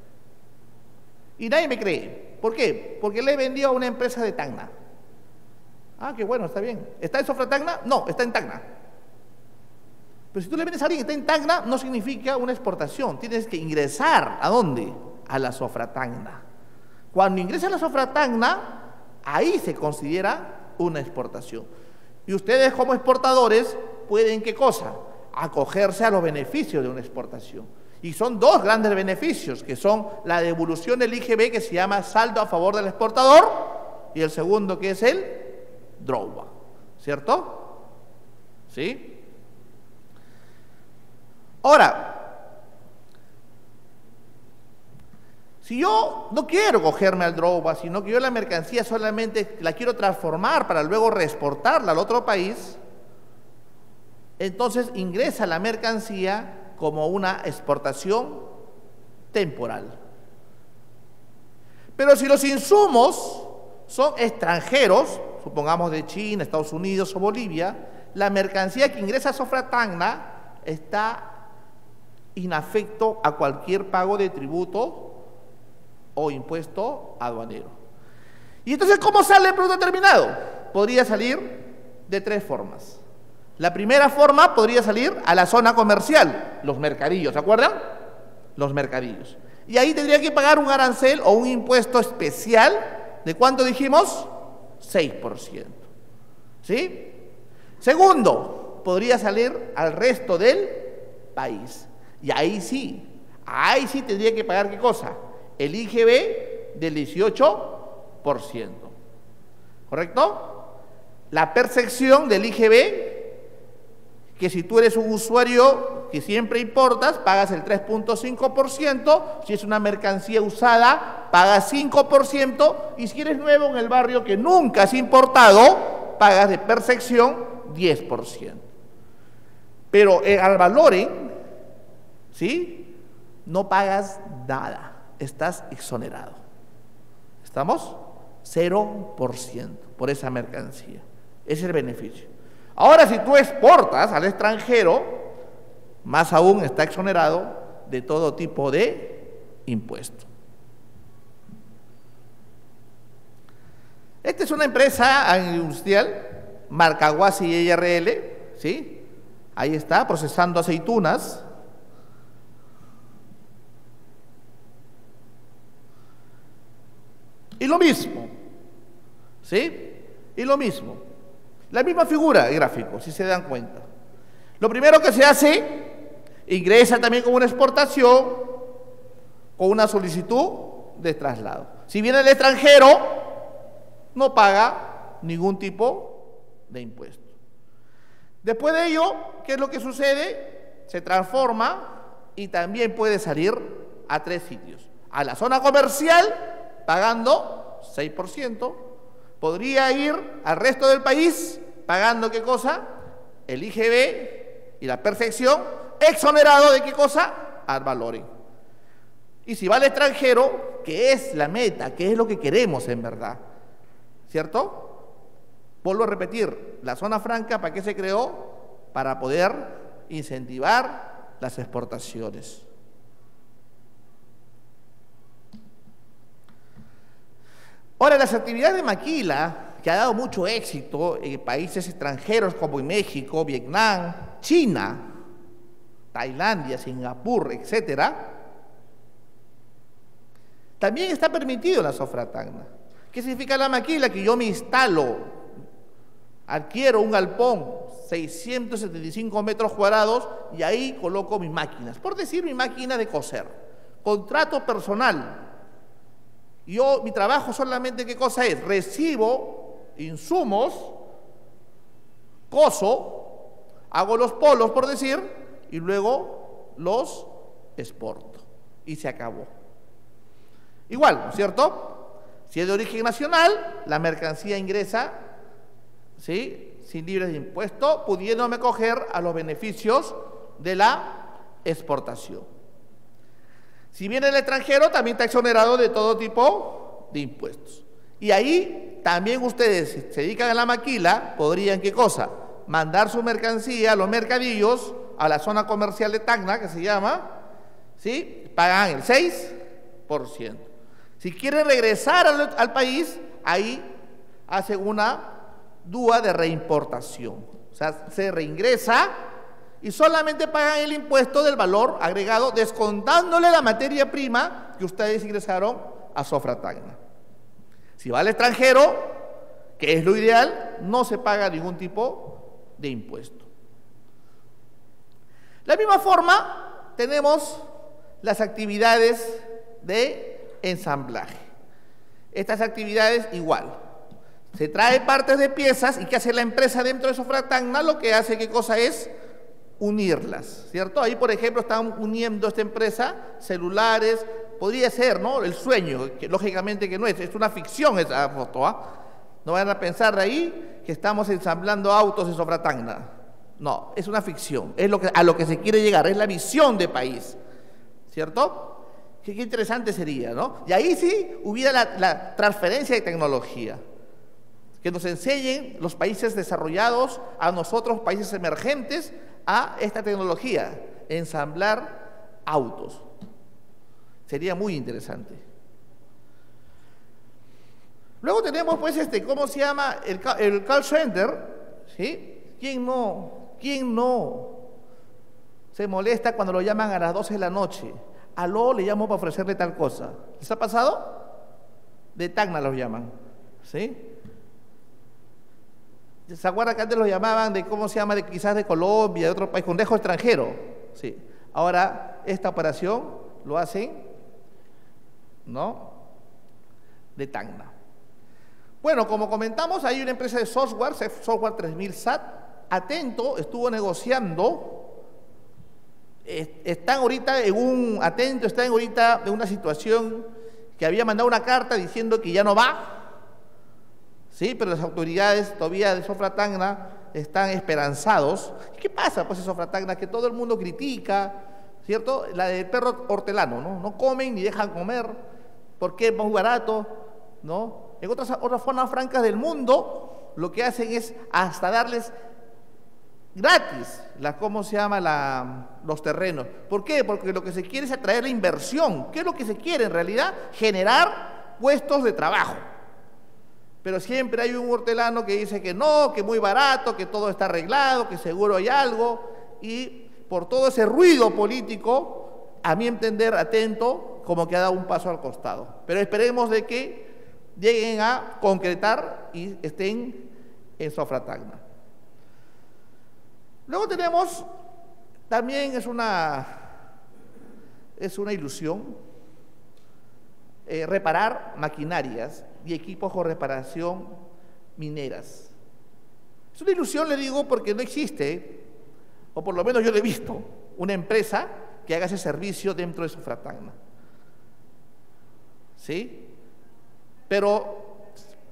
Y nadie me cree. ¿Por qué? Porque le vendió a una empresa de Tacna. Qué bueno, está bien. ¿Está en Sofratagna? No, está en Tacna. Pero si tú le vendes a alguien que está en Tacna, no significa una exportación. Tienes que ingresar, ¿a dónde? A la Sofratagna. Cuando ingresa a la Sofratagna, ahí se considera una exportación. Y ustedes, como exportadores, pueden, ¿qué cosa? Acogerse a los beneficios de una exportación. Y son dos grandes beneficios, que son la devolución del IGB, que se llama saldo a favor del exportador, y el segundo, que es el drawback, ¿cierto? ¿Sí? Ahora, si yo no quiero cogerme al drawback, sino que yo la mercancía solamente la quiero transformar para luego reexportarla al otro país, entonces ingresa la mercancía como una exportación temporal. Pero si los insumos son extranjeros, supongamos de China, Estados Unidos o Bolivia, la mercancía que ingresa a Sofratagna está inafecto a cualquier pago de tributo o impuesto aduanero. Y entonces, ¿cómo sale el producto terminado? Podría salir de 3 formas. La primera forma podría salir a la zona comercial, los mercadillos, ¿se acuerdan? Los mercadillos. Y ahí tendría que pagar un arancel o un impuesto especial, ¿de cuánto dijimos? 6%. ¿Sí? Segundo, podría salir al resto del país. Y ahí sí tendría que pagar, ¿qué cosa? El IGB del 18%. ¿Correcto? La percepción del IGB, que si tú eres un usuario que siempre importas, pagas el 3.5%, si es una mercancía usada, pagas 5%, y si eres nuevo en el barrio que nunca has importado, pagas de percepción 10%. Pero al valoren, ¿sí? No pagas nada, estás exonerado. ¿Estamos? 0% por esa mercancía. Ese es el beneficio. Ahora, si tú exportas al extranjero, más aún está exonerado de todo tipo de impuesto. Esta es una empresa industrial, Marcahuasi IRL, ¿sí? Ahí está, procesando aceitunas. Y lo mismo, ¿sí? Y lo mismo. La misma figura de gráfico, si se dan cuenta. Lo primero que se hace, ingresa también como una exportación, con una solicitud de traslado. Si viene del extranjero, no paga ningún tipo de impuesto. Después de ello, ¿qué es lo que sucede? Se transforma y también puede salir a 3 sitios. A la zona comercial, pagando 6%. Podría ir al resto del país pagando, ¿qué cosa? El IGB y la percepción, exonerado de, ¿qué cosa? Ad valorem. Y si va al extranjero, que es la meta, que es lo que queremos en verdad, ¿cierto? Vuelvo a repetir, la zona franca, ¿para qué se creó? Para poder incentivar las exportaciones. Ahora, las actividades de maquila, que ha dado mucho éxito en países extranjeros como en México, Vietnam, China, Tailandia, Singapur, etcétera, también está permitido en la Sofratagna. ¿Qué significa la maquila? Que yo me instalo, adquiero un galpón, 675 metros cuadrados, y ahí coloco mis máquinas. Por decir, mi máquina de coser. Contrato personal. Yo, mi trabajo solamente, ¿qué cosa es? Recibo insumos, coso, hago los polos, por decir, y luego los exporto. Y se acabó. Igual, ¿no es cierto? Si es de origen nacional, la mercancía ingresa, ¿sí?, sin libres de impuesto, pudiéndome acoger a los beneficios de la exportación. Si viene del extranjero, también está exonerado de todo tipo de impuestos. Y ahí también ustedes, si se dedican a la maquila, podrían, ¿qué cosa? Mandar su mercancía a los mercadillos, a la zona comercial de Tacna, que se llama, ¿sí? Pagan el 6%. Si quieren regresar al país, ahí hacen una DUA de reimportación. O sea, se reingresa y solamente pagan el impuesto del valor agregado, descontándole la materia prima que ustedes ingresaron a Sofratagna. Si va al extranjero, que es lo ideal, no se paga ningún tipo de impuesto. De la misma forma, tenemos las actividades de ensamblaje. Estas actividades igual. Se trae partes de piezas y ¿qué hace la empresa dentro de Sofratagna? Lo que hace, ¿qué cosa es? Unirlas, ¿cierto? Ahí, por ejemplo, están uniendo esta empresa celulares, podría ser, ¿no?, el sueño, que lógicamente que no es una ficción esa foto, ¿ah? No vayan a pensar de ahí que estamos ensamblando autos en Sofratagna. No, es una ficción, es a lo que se quiere llegar, es la visión de país, ¿cierto? Qué interesante sería, ¿no? Y ahí sí hubiera la transferencia de tecnología, que nos enseñen los países desarrollados a nosotros, países emergentes, a esta tecnología, ensamblar autos. Sería muy interesante. Luego tenemos, pues, ¿cómo se llama? El call center, ¿sí? ¿Quién no se molesta cuando lo llaman a las 12 de la noche? aló, le llamo para ofrecerle tal cosa. ¿Les ha pasado? De Tacna los llaman, ¿sí? ¿Se acuerdan que antes los llamaban de, cómo se llama, de quizás de Colombia, de otro país, con dejo extranjero? Sí. Ahora, esta operación lo hacen, ¿no?, de Tacna. Bueno, como comentamos, hay una empresa de software, Software 3000 SAT, Atento, estuvo negociando, están ahorita en una situación que había mandado una carta diciendo que ya no va, sí, pero las autoridades todavía de Sofra Tacna están esperanzados. ¿Qué pasa pues en Sofra Tacna? Que todo el mundo critica, ¿cierto? La del perro hortelano, ¿no? No comen ni dejan comer, porque es muy barato, ¿no? En otras zonas francas del mundo, lo que hacen es hasta darles gratis los terrenos. ¿Por qué? Porque lo que se quiere es atraer la inversión. ¿Qué es lo que se quiere en realidad? Generar puestos de trabajo. Pero siempre hay un hortelano que dice que no, que muy barato, que todo está arreglado, que seguro hay algo, y por todo ese ruido político, a mi entender, Atento, como que ha dado un paso al costado. Pero esperemos de que lleguen a concretar y estén en Sofra Tacna. Luego tenemos, también es una ilusión, reparar maquinarias y equipos con reparación mineras. Es una ilusión, le digo, porque no existe, o por lo menos yo lo he visto, una empresa que haga ese servicio dentro de Sofra Tacna. ¿Sí? Pero,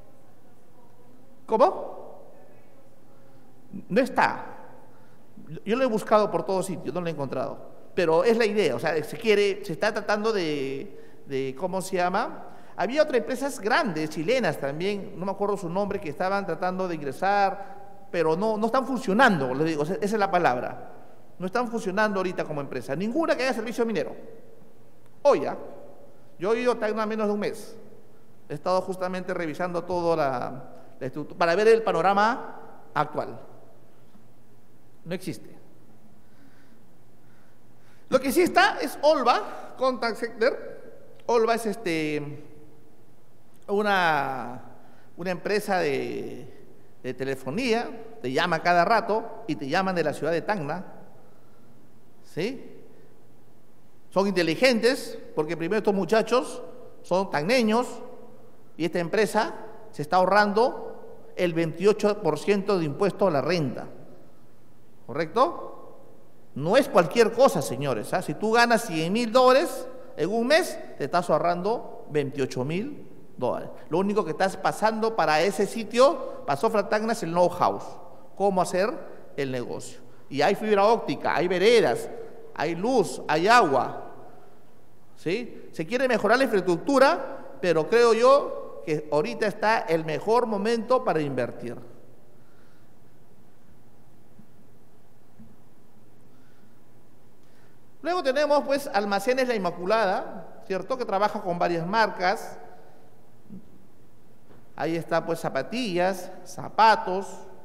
¿cómo? No está. Yo lo he buscado por todos sitios, no lo he encontrado. Pero es la idea, o sea, se está tratando de ¿cómo se llama? Había otras empresas grandes, chilenas también, no me acuerdo su nombre, que estaban tratando de ingresar, pero no están funcionando, les digo, esa es la palabra. No están funcionando ahorita como empresa. Ninguna que haga servicio minero. Hoy, yo he ido a Tacna menos de un mes. He estado justamente revisando toda la estructura para ver el panorama actual. No existe. Lo que sí está es Olva, Contact Center. Olva es una empresa de telefonía, te llama cada rato y te llaman de la ciudad de Tacna, ¿sí? Son inteligentes porque primero estos muchachos son tacneños y esta empresa se está ahorrando el 28% de impuesto a la renta, ¿correcto? No es cualquier cosa, señores, ¿ah? Si tú ganas $100.000 en un mes, te estás ahorrando $28.000. Lo único que estás pasando para ese sitio, para Sofra Tacna, es el know-how, cómo hacer el negocio. Y hay fibra óptica, hay veredas, hay luz, hay agua, ¿sí? Se quiere mejorar la infraestructura, pero creo yo que ahorita está el mejor momento para invertir. Luego tenemos pues Almacenes La Inmaculada, ¿cierto? Que trabaja con varias marcas. Ahí está pues zapatillas, zapatos,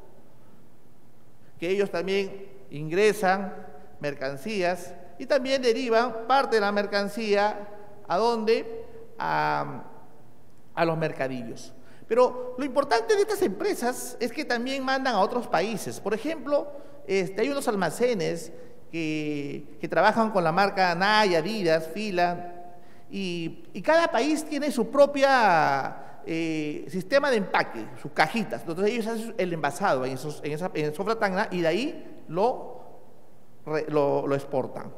que ellos también ingresan mercancías y también derivan parte de la mercancía ¿a dónde? A los mercadillos. Pero lo importante de estas empresas es que también mandan a otros países. Por ejemplo, hay unos almacenes que trabajan con la marca Nike, Adidas, Fila, y cada país tiene su propia sistema de empaque, sus cajitas. Entonces ellos hacen el envasado en Sofra Tacna y de ahí lo exportan.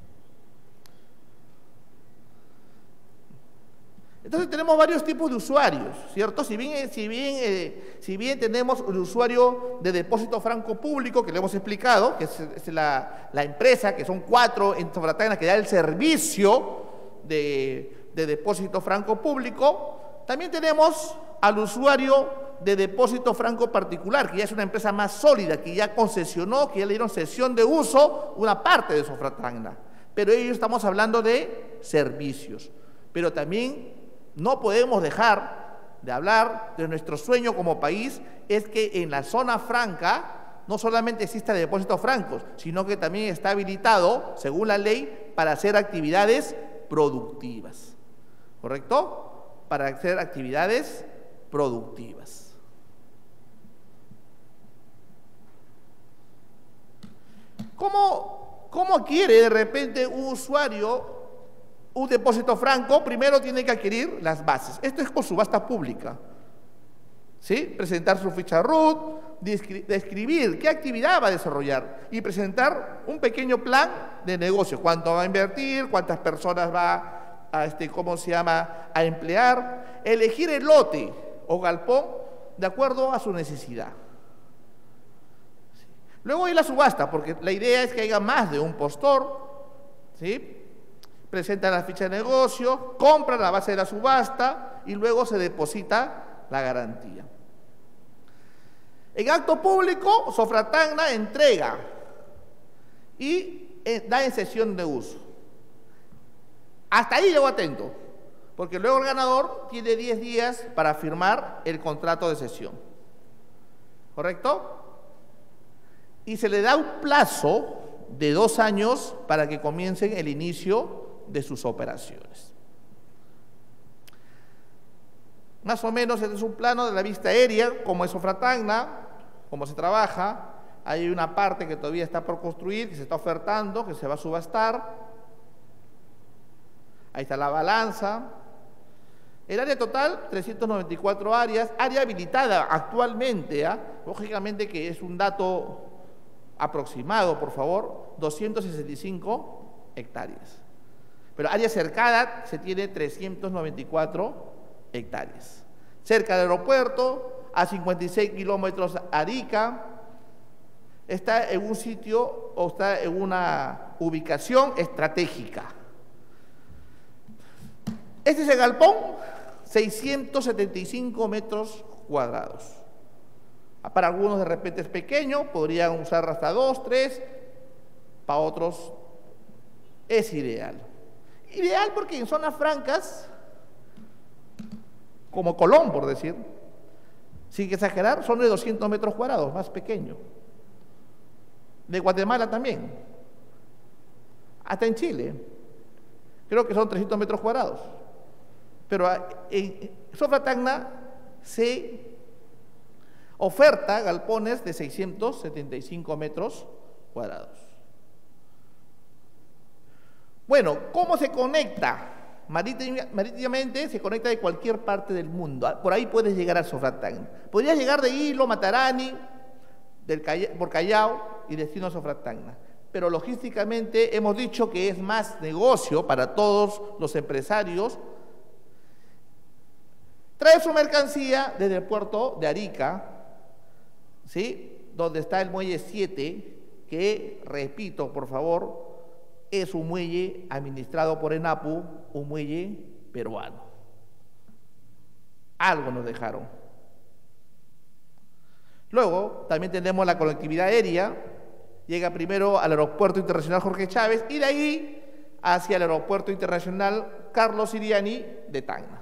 Entonces tenemos varios tipos de usuarios, ¿cierto? Si bien tenemos el usuario de depósito franco público, que le hemos explicado, que es la empresa, que son 4 en Sofra Tacna, que da el servicio de depósito franco público. También tenemos al usuario de depósito franco particular, que ya es una empresa más sólida, que ya concesionó, que ya le dieron cesión de uso una parte de Sofra Tacna. Pero ellos estamos hablando de servicios. Pero también no podemos dejar de hablar de nuestro sueño como país, es que en la zona franca no solamente exista depósitos francos, sino que también está habilitado, según la ley, para hacer actividades productivas. ¿Correcto? Para hacer actividades productivas. ¿Cómo adquiere de repente un usuario un depósito franco? Primero tiene que adquirir las bases. Esto es por subasta pública. ¿Sí? Presentar su ficha RUT, describir qué actividad va a desarrollar y presentar un pequeño plan de negocio. Cuánto va a invertir, cuántas personas va a emplear. Elegir el lote o galpón de acuerdo a su necesidad. Luego hay la subasta, porque la idea es que haya más de un postor, ¿sí? Presentan la ficha de negocio, compran la base de la subasta y luego se deposita la garantía. En acto público, Sofratagna entrega y da en cesión de uso. Hasta ahí llego atento, porque luego el ganador tiene 10 días para firmar el contrato de cesión. ¿Correcto? Y se le da un plazo de 2 años para que comiencen el inicio de sus operaciones. Más o menos este es un plano de la vista aérea, como es Sofratagna, cómo se trabaja. Hay una parte que todavía está por construir, que se está ofertando, que se va a subastar. Ahí está la balanza. El área total, 394 áreas, área habilitada actualmente, lógicamente que es un dato aproximado, por favor, 265 hectáreas. Pero área cercada se tiene 394 hectáreas. Cerca del aeropuerto, a 56 kilómetros Arica, está en un sitio o está en una ubicación estratégica. Este es el galpón, 675 metros cuadrados. Para algunos de repente es pequeño, podrían usar hasta 2, 3, para otros es ideal. Ideal porque en zonas francas, como Colón, por decir, sin exagerar, son de 200 metros cuadrados, más pequeño. De Guatemala también. Hasta en Chile, creo que son 300 metros cuadrados. Pero en Sofratagna se oferta galpones de 675 metros cuadrados. Bueno, ¿cómo se conecta? Marítimamente se conecta de cualquier parte del mundo. Por ahí puedes llegar a Sofratagna. Podrías llegar de Hilo, Matarani, por Callao y destino a Sofratagna. Pero logísticamente hemos dicho que es más negocio para todos los empresarios traer su mercancía desde el puerto de Arica, ¿sí? Donde está el muelle 7, que, repito, por favor, es un muelle administrado por ENAPU, un muelle peruano. Algo nos dejaron. Luego, también tenemos la conectividad aérea. Llega primero al Aeropuerto Internacional Jorge Chávez y de ahí hacia el Aeropuerto Internacional Carlos Iriani de Tacna.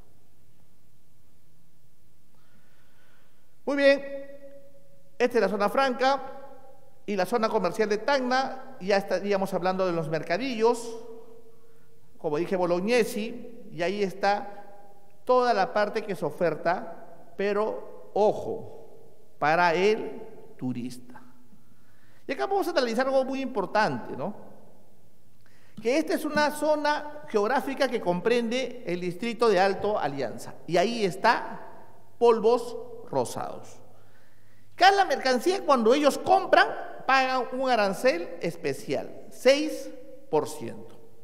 Muy bien, esta es la zona franca y la zona comercial de Tacna. Ya estaríamos hablando de los mercadillos, como dije, Bolognesi, y ahí está toda la parte que se oferta, pero ojo, para el turista. Y acá vamos a analizar algo muy importante, ¿no? Que esta es una zona geográfica que comprende el distrito de Alto Alianza, y ahí está Polvos Rosados. Cada mercancía, cuando ellos compran, pagan un arancel especial, 6%.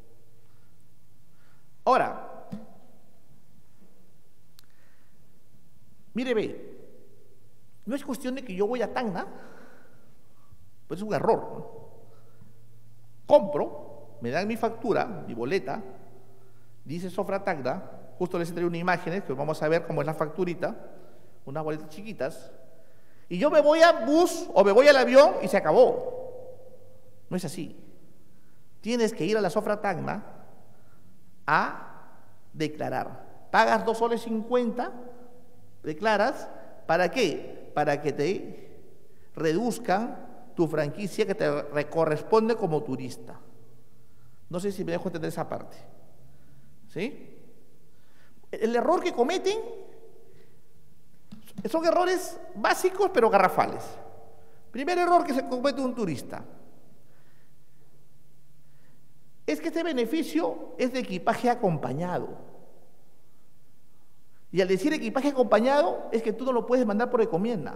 Ahora, mire, ve, no es cuestión de que yo voy a Tacna, pues es un error, ¿no? Compro, me dan mi factura, mi boleta, dice Sofratagna, justo les trae unas imágenes que vamos a ver cómo es la facturita, unas boletas chiquitas, y yo me voy a bus o me voy al avión y se acabó. No es así. Tienes que ir a la Sofratagna a declarar. Pagas 2,50 soles, declaras, ¿para qué? Para que te reduzcan tu franquicia que te corresponde como turista. No sé si me dejo entender esa parte. ¿Sí? El error que cometen son errores básicos pero garrafales. Primer error que se comete un turista es que este beneficio es de equipaje acompañado. Y al decir equipaje acompañado es que tú no lo puedes mandar por encomienda.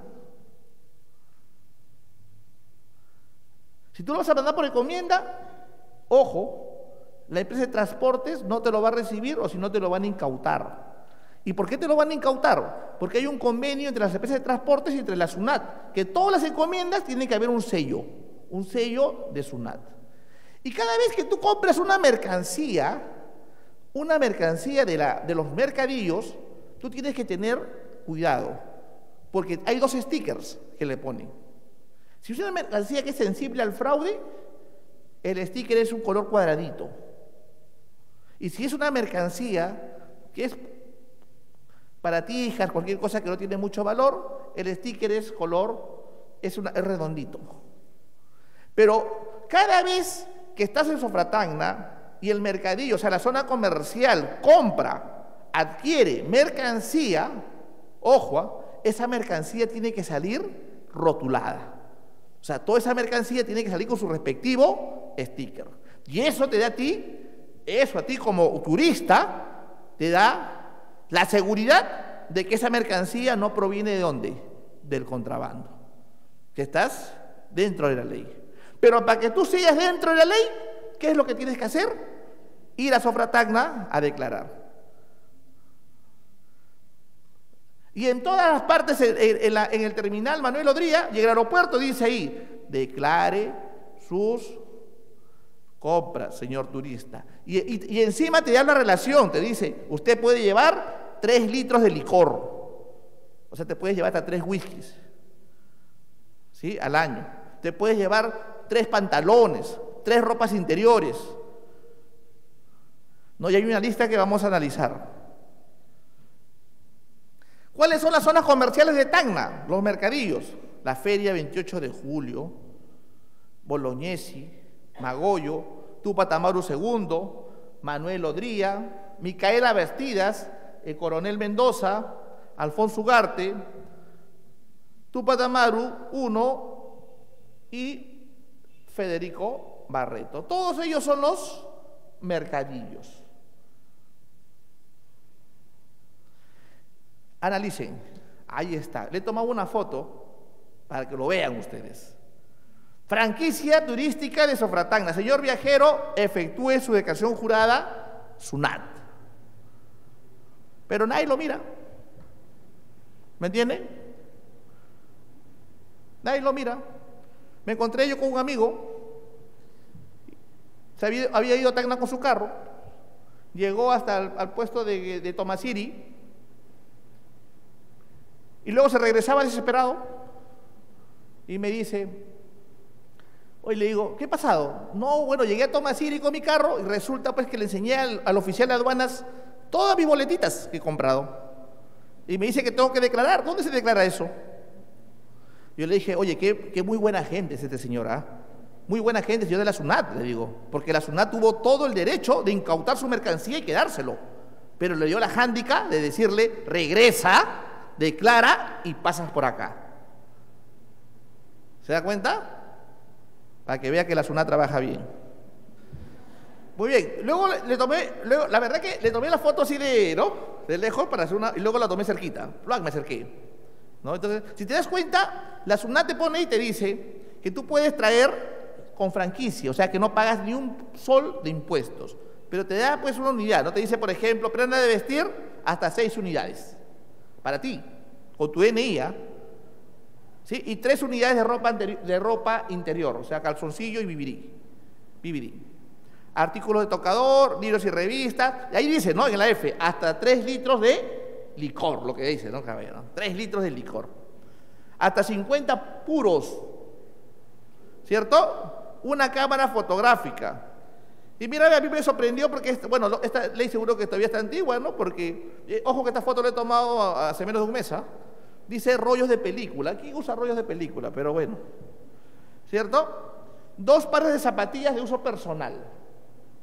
Si tú lo vas a mandar por encomienda, ojo, la empresa de transportes no te lo va a recibir o si no te lo van a incautar. ¿Y por qué te lo van a incautar? Porque hay un convenio entre las empresas de transportes y entre la SUNAT, que todas las encomiendas tienen que haber un sello de SUNAT. Y cada vez que tú compras una mercancía de los mercadillos, tú tienes que tener cuidado, porque hay 2 stickers que le ponen. Si es una mercancía que es sensible al fraude, el sticker es un color cuadradito. Y si es una mercancía que es para tijas, cualquier cosa que no tiene mucho valor, el sticker es redondito. Pero cada vez que estás en Sofratagna y el mercadillo, o sea, la zona comercial, adquiere mercancía, ojo, esa mercancía tiene que salir rotulada. O sea, toda esa mercancía tiene que salir con su respectivo sticker. Y eso te da a ti como turista, te da la seguridad de que esa mercancía no proviene ¿de dónde? Del contrabando. Que estás dentro de la ley. Pero para que tú sigas dentro de la ley, ¿qué es lo que tienes que hacer? Ir a Sofratagna a declarar. Y en todas las partes, en el terminal Manuel Odría y en el aeropuerto dice ahí, declare sus compras, señor turista. Y encima te da la relación, te dice, usted puede llevar 3 litros de licor. O sea, te puedes llevar hasta 3 whiskies, ¿sí? Al año. Te puedes llevar 3 pantalones, 3 ropas interiores. No, y hay una lista que vamos a analizar. ¿Cuáles son las zonas comerciales de Tacna? Los mercadillos. La Feria 28 de Julio, Bolognesi, Magoyo, Tupac Amaru II, Manuel Odría, Micaela Bastidas, el Coronel Mendoza, Alfonso Ugarte, Tupac Amaru I y Federico Barreto. Todos ellos son los mercadillos. Analicen, ahí está. Le he tomado una foto para que lo vean ustedes. Franquicia turística de Sofratagna. Señor viajero, efectúe su declaración jurada, SUNAT. Pero nadie lo mira. ¿Me entiende? Nadie lo mira. Me encontré yo con un amigo. Había ido a Tacna con su carro. Llegó hasta al puesto de Tomasiri. Y luego se regresaba desesperado y me dice, hoy le digo, ¿qué ha pasado? No, bueno, llegué a Tomasiri con mi carro y resulta pues que le enseñé al oficial de aduanas todas mis boletitas que he comprado. Y me dice que tengo que declarar. ¿Dónde se declara eso? Yo le dije, oye, qué muy buena gente es este señor, ¿ah? Muy buena gente, señor de la SUNAT, le digo, porque la SUNAT tuvo todo el derecho de incautar su mercancía y quedárselo. Pero le dio la hándicap de decirle, regresa, declara y pasas por acá. ¿Se da cuenta? Para que vea que la SUNAT trabaja bien. Muy bien. Luego la verdad que le tomé la foto así de lejos para hacer y luego la tomé cerquita. Luego me acerqué. ¿No? Entonces, si te das cuenta, la SUNAT te pone y te dice que tú puedes traer con franquicia, o sea que no pagas ni un sol de impuestos. Pero te da pues una unidad, ¿no? Te dice, por ejemplo, prenda de vestir hasta 6 unidades. Para ti, con tu DNI, ¿sí? Y 3 unidades de ropa interior, o sea, calzoncillo y vivirí. Artículos de tocador, libros y revistas, y ahí dice, ¿no? En la F, hasta 3 litros de licor, lo que dice, ¿no, caballero? 3 litros de licor. Hasta 50 puros, ¿cierto? Una cámara fotográfica. Y mira, a mí me sorprendió porque, bueno, esta ley seguro que todavía está antigua, ¿no? Porque, ojo que esta foto la he tomado hace menos de un mes, ¿ah? Dice rollos de película. ¿Quién usa rollos de película? Pero bueno, ¿cierto? 2 pares de zapatillas de uso personal.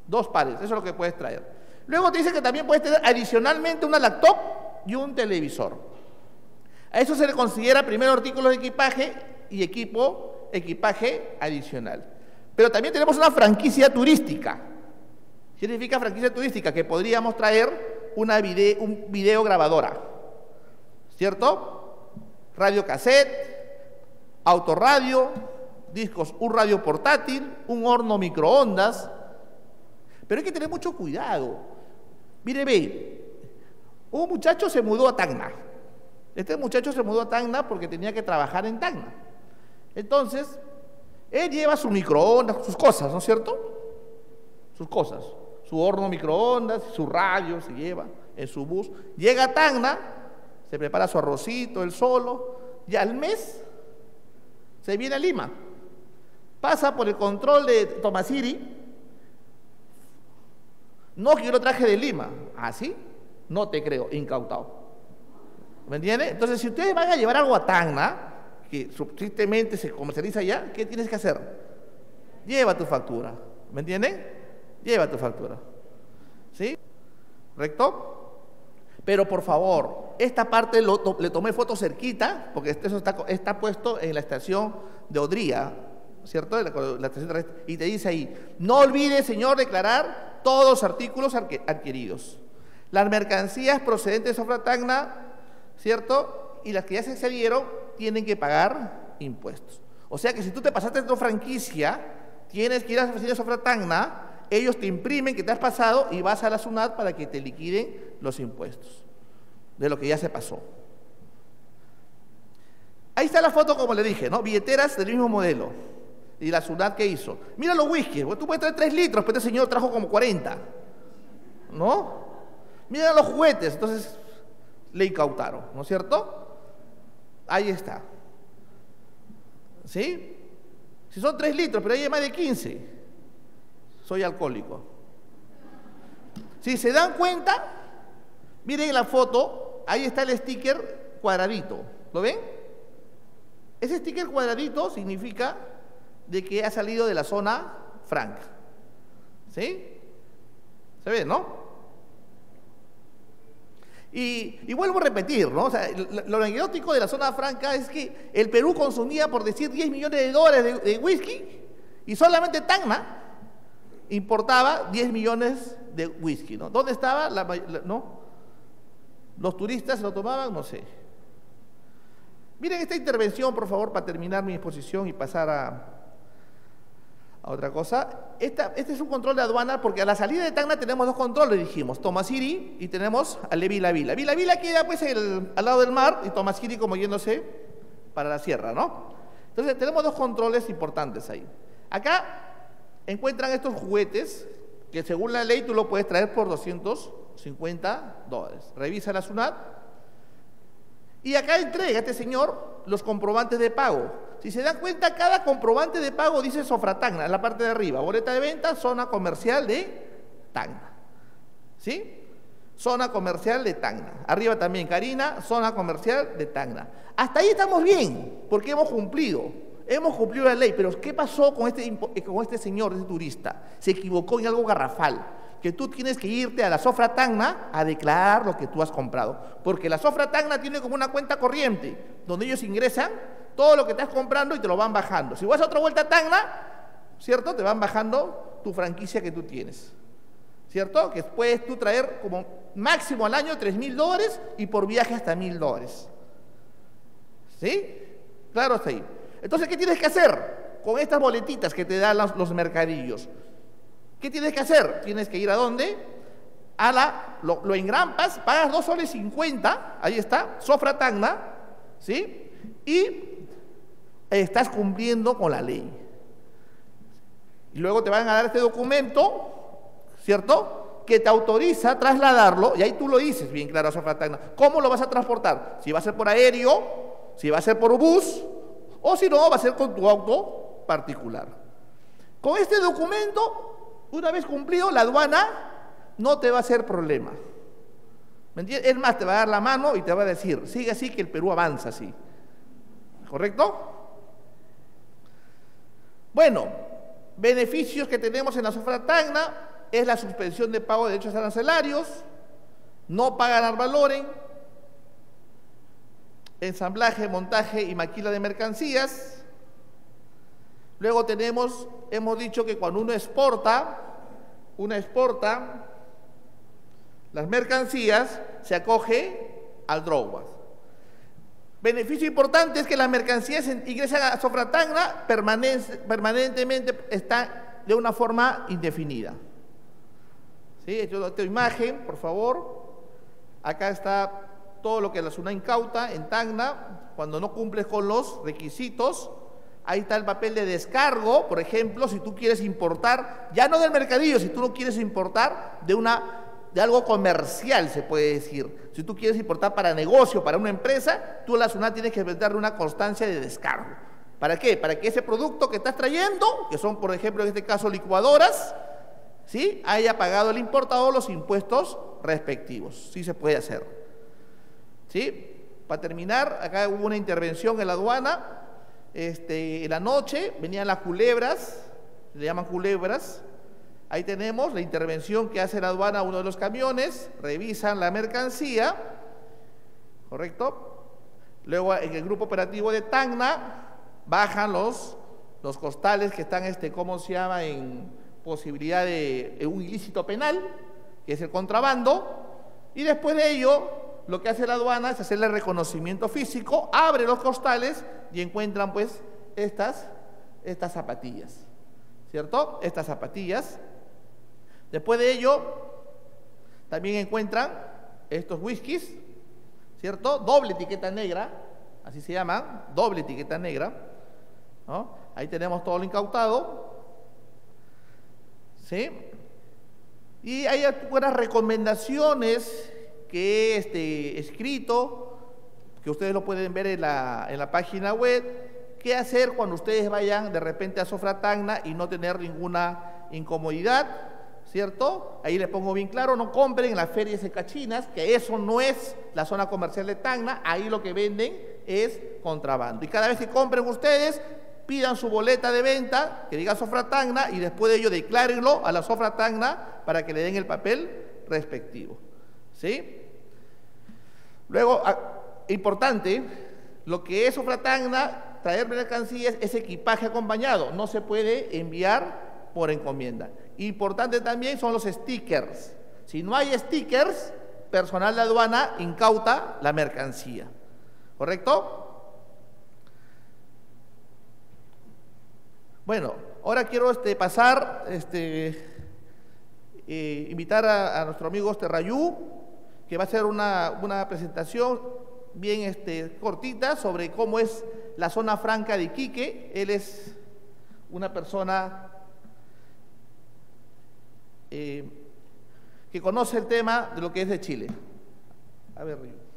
2 pares, eso es lo que puedes traer. Luego te dice que también puedes tener adicionalmente una laptop y un televisor. A eso se le considera primero artículos de equipaje y equipaje adicional. Pero también tenemos una franquicia turística. ¿Qué significa franquicia turística? Que podríamos traer un video grabadora, ¿cierto? Radio cassette, autorradio, discos, un radio portátil, un horno microondas. Pero hay que tener mucho cuidado. Mire, ve, un muchacho se mudó a Tacna. Este muchacho se mudó a Tacna porque tenía que trabajar en Tacna. Entonces, él lleva su microondas, sus cosas, ¿no es cierto? Sus cosas. Su horno microondas, su radio se lleva en su bus. Llega a Tacna, se prepara su arrocito, él solo, y al mes se viene a Lima. Pasa por el control de Tomasiri. No, que yo lo traje de Lima. ¿Ah, sí? No te creo, incautado. ¿Me entiendes? Entonces, si ustedes van a llevar algo a Tacna, que subsistentemente se comercializa allá, ¿qué tienes que hacer? Lleva tu factura. ¿Me entienden? Lleva tu factura. ¿Sí? ¿Recto? Pero por favor, esta parte le tomé foto cerquita, porque eso está puesto en la estación de Odría, ¿cierto? La estación terrestre, y te dice ahí, no olvides, señor, declarar todos los artículos adquiridos. Las mercancías procedentes de Sofra Tacna, ¿cierto? Y las que ya se excedieron tienen que pagar impuestos. O sea que si tú te pasaste en tu franquicia, tienes que ir a la oficina de Sofra Tacna, ellos te imprimen que te has pasado y vas a la SUNAT para que te liquiden los impuestos de lo que ya se pasó. Ahí está la foto, como le dije, ¿no? Billeteras del mismo modelo. Y la SUNAT, ¿qué hizo? Mira los whisky, tú puedes traer 3 litros, pero este señor trajo como 40, ¿no? Mira los juguetes, entonces le incautaron, ¿no es cierto? Ahí está. ¿Sí? Si son 3 litros, pero ahí hay más de 15, soy alcohólico. Si se dan cuenta, miren la foto, ahí está el sticker cuadradito, ¿lo ven? Ese sticker cuadradito significa de que ha salido de la zona franca. ¿Sí? ¿Se ve, no? Y vuelvo a repetir, ¿no? O sea, lo anecdótico de la zona franca es que el Perú consumía, por decir, 10 millones de dólares de whisky, y solamente Tacna importaba 10 millones de whisky, ¿no? ¿Dónde estaba? ¿No? ¿Los turistas se lo tomaban? No sé. Miren esta intervención, por favor, para terminar mi exposición y pasar a otra cosa. Este es un control de aduana, porque a la salida de Tacna tenemos 2 controles, dijimos, Tomasiri y tenemos a Vila Vila. Vila Vila queda pues al lado del mar y Tomasiri como yéndose para la sierra, ¿no? Entonces tenemos 2 controles importantes ahí. Acá encuentran estos juguetes que según la ley tú lo puedes traer por $250. Revisa la SUNAT. Y acá entrega este señor los comprobantes de pago. Si se dan cuenta, cada comprobante de pago dice Sofra Tacna, en la parte de arriba. Boleta de venta, zona comercial de Tacna. ¿Sí? Zona comercial de Tacna. Arriba también, Karina, zona comercial de Tacna. Hasta ahí estamos bien, porque hemos cumplido la ley. Pero ¿qué pasó con este señor, este turista? Se equivocó en algo garrafal, que tú tienes que irte a la Sofra Tacna a declarar lo que tú has comprado. Porque la Sofra Tacna tiene como una cuenta corriente, donde ellos ingresan todo lo que estás comprando y te lo van bajando. Si vas a otra vuelta a Tacna, ¿cierto? Te van bajando tu franquicia que tú tienes, ¿cierto? Que puedes tú traer como máximo al año $3.000 y por viaje hasta $1.000. ¿Sí? Claro, está ahí. Entonces, ¿qué tienes que hacer con estas boletitas que te dan los mercadillos? ¿Qué tienes que hacer? Tienes que ir ¿a dónde? Lo engrampas, pagas $2.50, ahí está, Sofra Tacna, ¿sí? Y estás cumpliendo con la ley. Y luego te van a dar este documento, ¿cierto?, que te autoriza a trasladarlo, y ahí tú lo dices bien claro a Sofra Tacna. ¿Cómo lo vas a transportar? Si va a ser por aéreo, si va a ser por bus, o si no, va a ser con tu auto particular. Con este documento, una vez cumplido, la aduana no te va a hacer problema. ¿Me entiendes? Es más, te va a dar la mano y te va a decir, sigue así que el Perú avanza así. ¿Correcto? Bueno, beneficios que tenemos en la Sofra Tacna. es la suspensión de pago de derechos arancelarios, no pagan ad valorem, ensamblaje, montaje y maquila de mercancías. Luego hemos dicho que cuando uno exporta las mercancías, se acoge al drawback. Beneficio importante es que las mercancías ingresan a Sofratagna permanentemente, están de una forma indefinida. ¿Sí? Esta imagen, por favor. Acá está todo lo que la SUNAT incauta en Tacna cuando no cumples con los requisitos. Ahí está el papel de descargo, por ejemplo, si tú quieres importar, ya no del mercadillo, si tú no quieres importar de algo comercial, se puede decir. Si tú quieres importar para negocio, para una empresa, tú a la SUNAT tienes que darle una constancia de descargo. ¿Para qué? Para que ese producto que estás trayendo, que son, por ejemplo, en este caso licuadoras, ¿sí?, haya pagado el importador los impuestos respectivos. Sí se puede hacer. ¿Sí? Para terminar, acá hubo una intervención en la aduana. En la noche venían las culebras, le llaman culebras. Ahí tenemos la intervención que hace la aduana a uno de los camiones, revisan la mercancía, ¿correcto? Luego en el grupo operativo de Tacna bajan los costales que están, ¿cómo se llama?, en posibilidad de un ilícito penal, que es el contrabando, y después de ello lo que hace la aduana es hacerle reconocimiento físico, abre los costales y encuentran pues estas zapatillas, ¿cierto? Estas zapatillas. Después de ello, también encuentran estos whiskies, ¿cierto? Doble etiqueta negra, así se llaman, doble etiqueta negra, ¿no? Ahí tenemos todo lo incautado, ¿sí? Y hay algunas recomendaciones que he escrito, que ustedes lo pueden ver en la página web. ¿Qué hacer cuando ustedes vayan de repente a Sofratagna y no tener ninguna incomodidad? ¿Cierto? Ahí les pongo bien claro, no compren en las ferias de cachinas, que eso no es la zona comercial de Tacna, ahí lo que venden es contrabando. Y cada vez que compren ustedes, pidan su boleta de venta, que diga Sofratagna, y después de ello declárenlo a la Sofratagna para que le den el papel respectivo. ¿Sí? Luego, importante, lo que es Sofratagna, traer mercancías es equipaje acompañado, no se puede enviar por encomienda. Importante también son los stickers. Si no hay stickers, personal de aduana incauta la mercancía. ¿Correcto? Bueno, ahora quiero pasar, invitar a nuestro amigo Rayú, que va a hacer una presentación bien cortita sobre cómo es la zona franca de Iquique. Él es una persona que conoce el tema de lo que es de Chile. A ver, Rayú.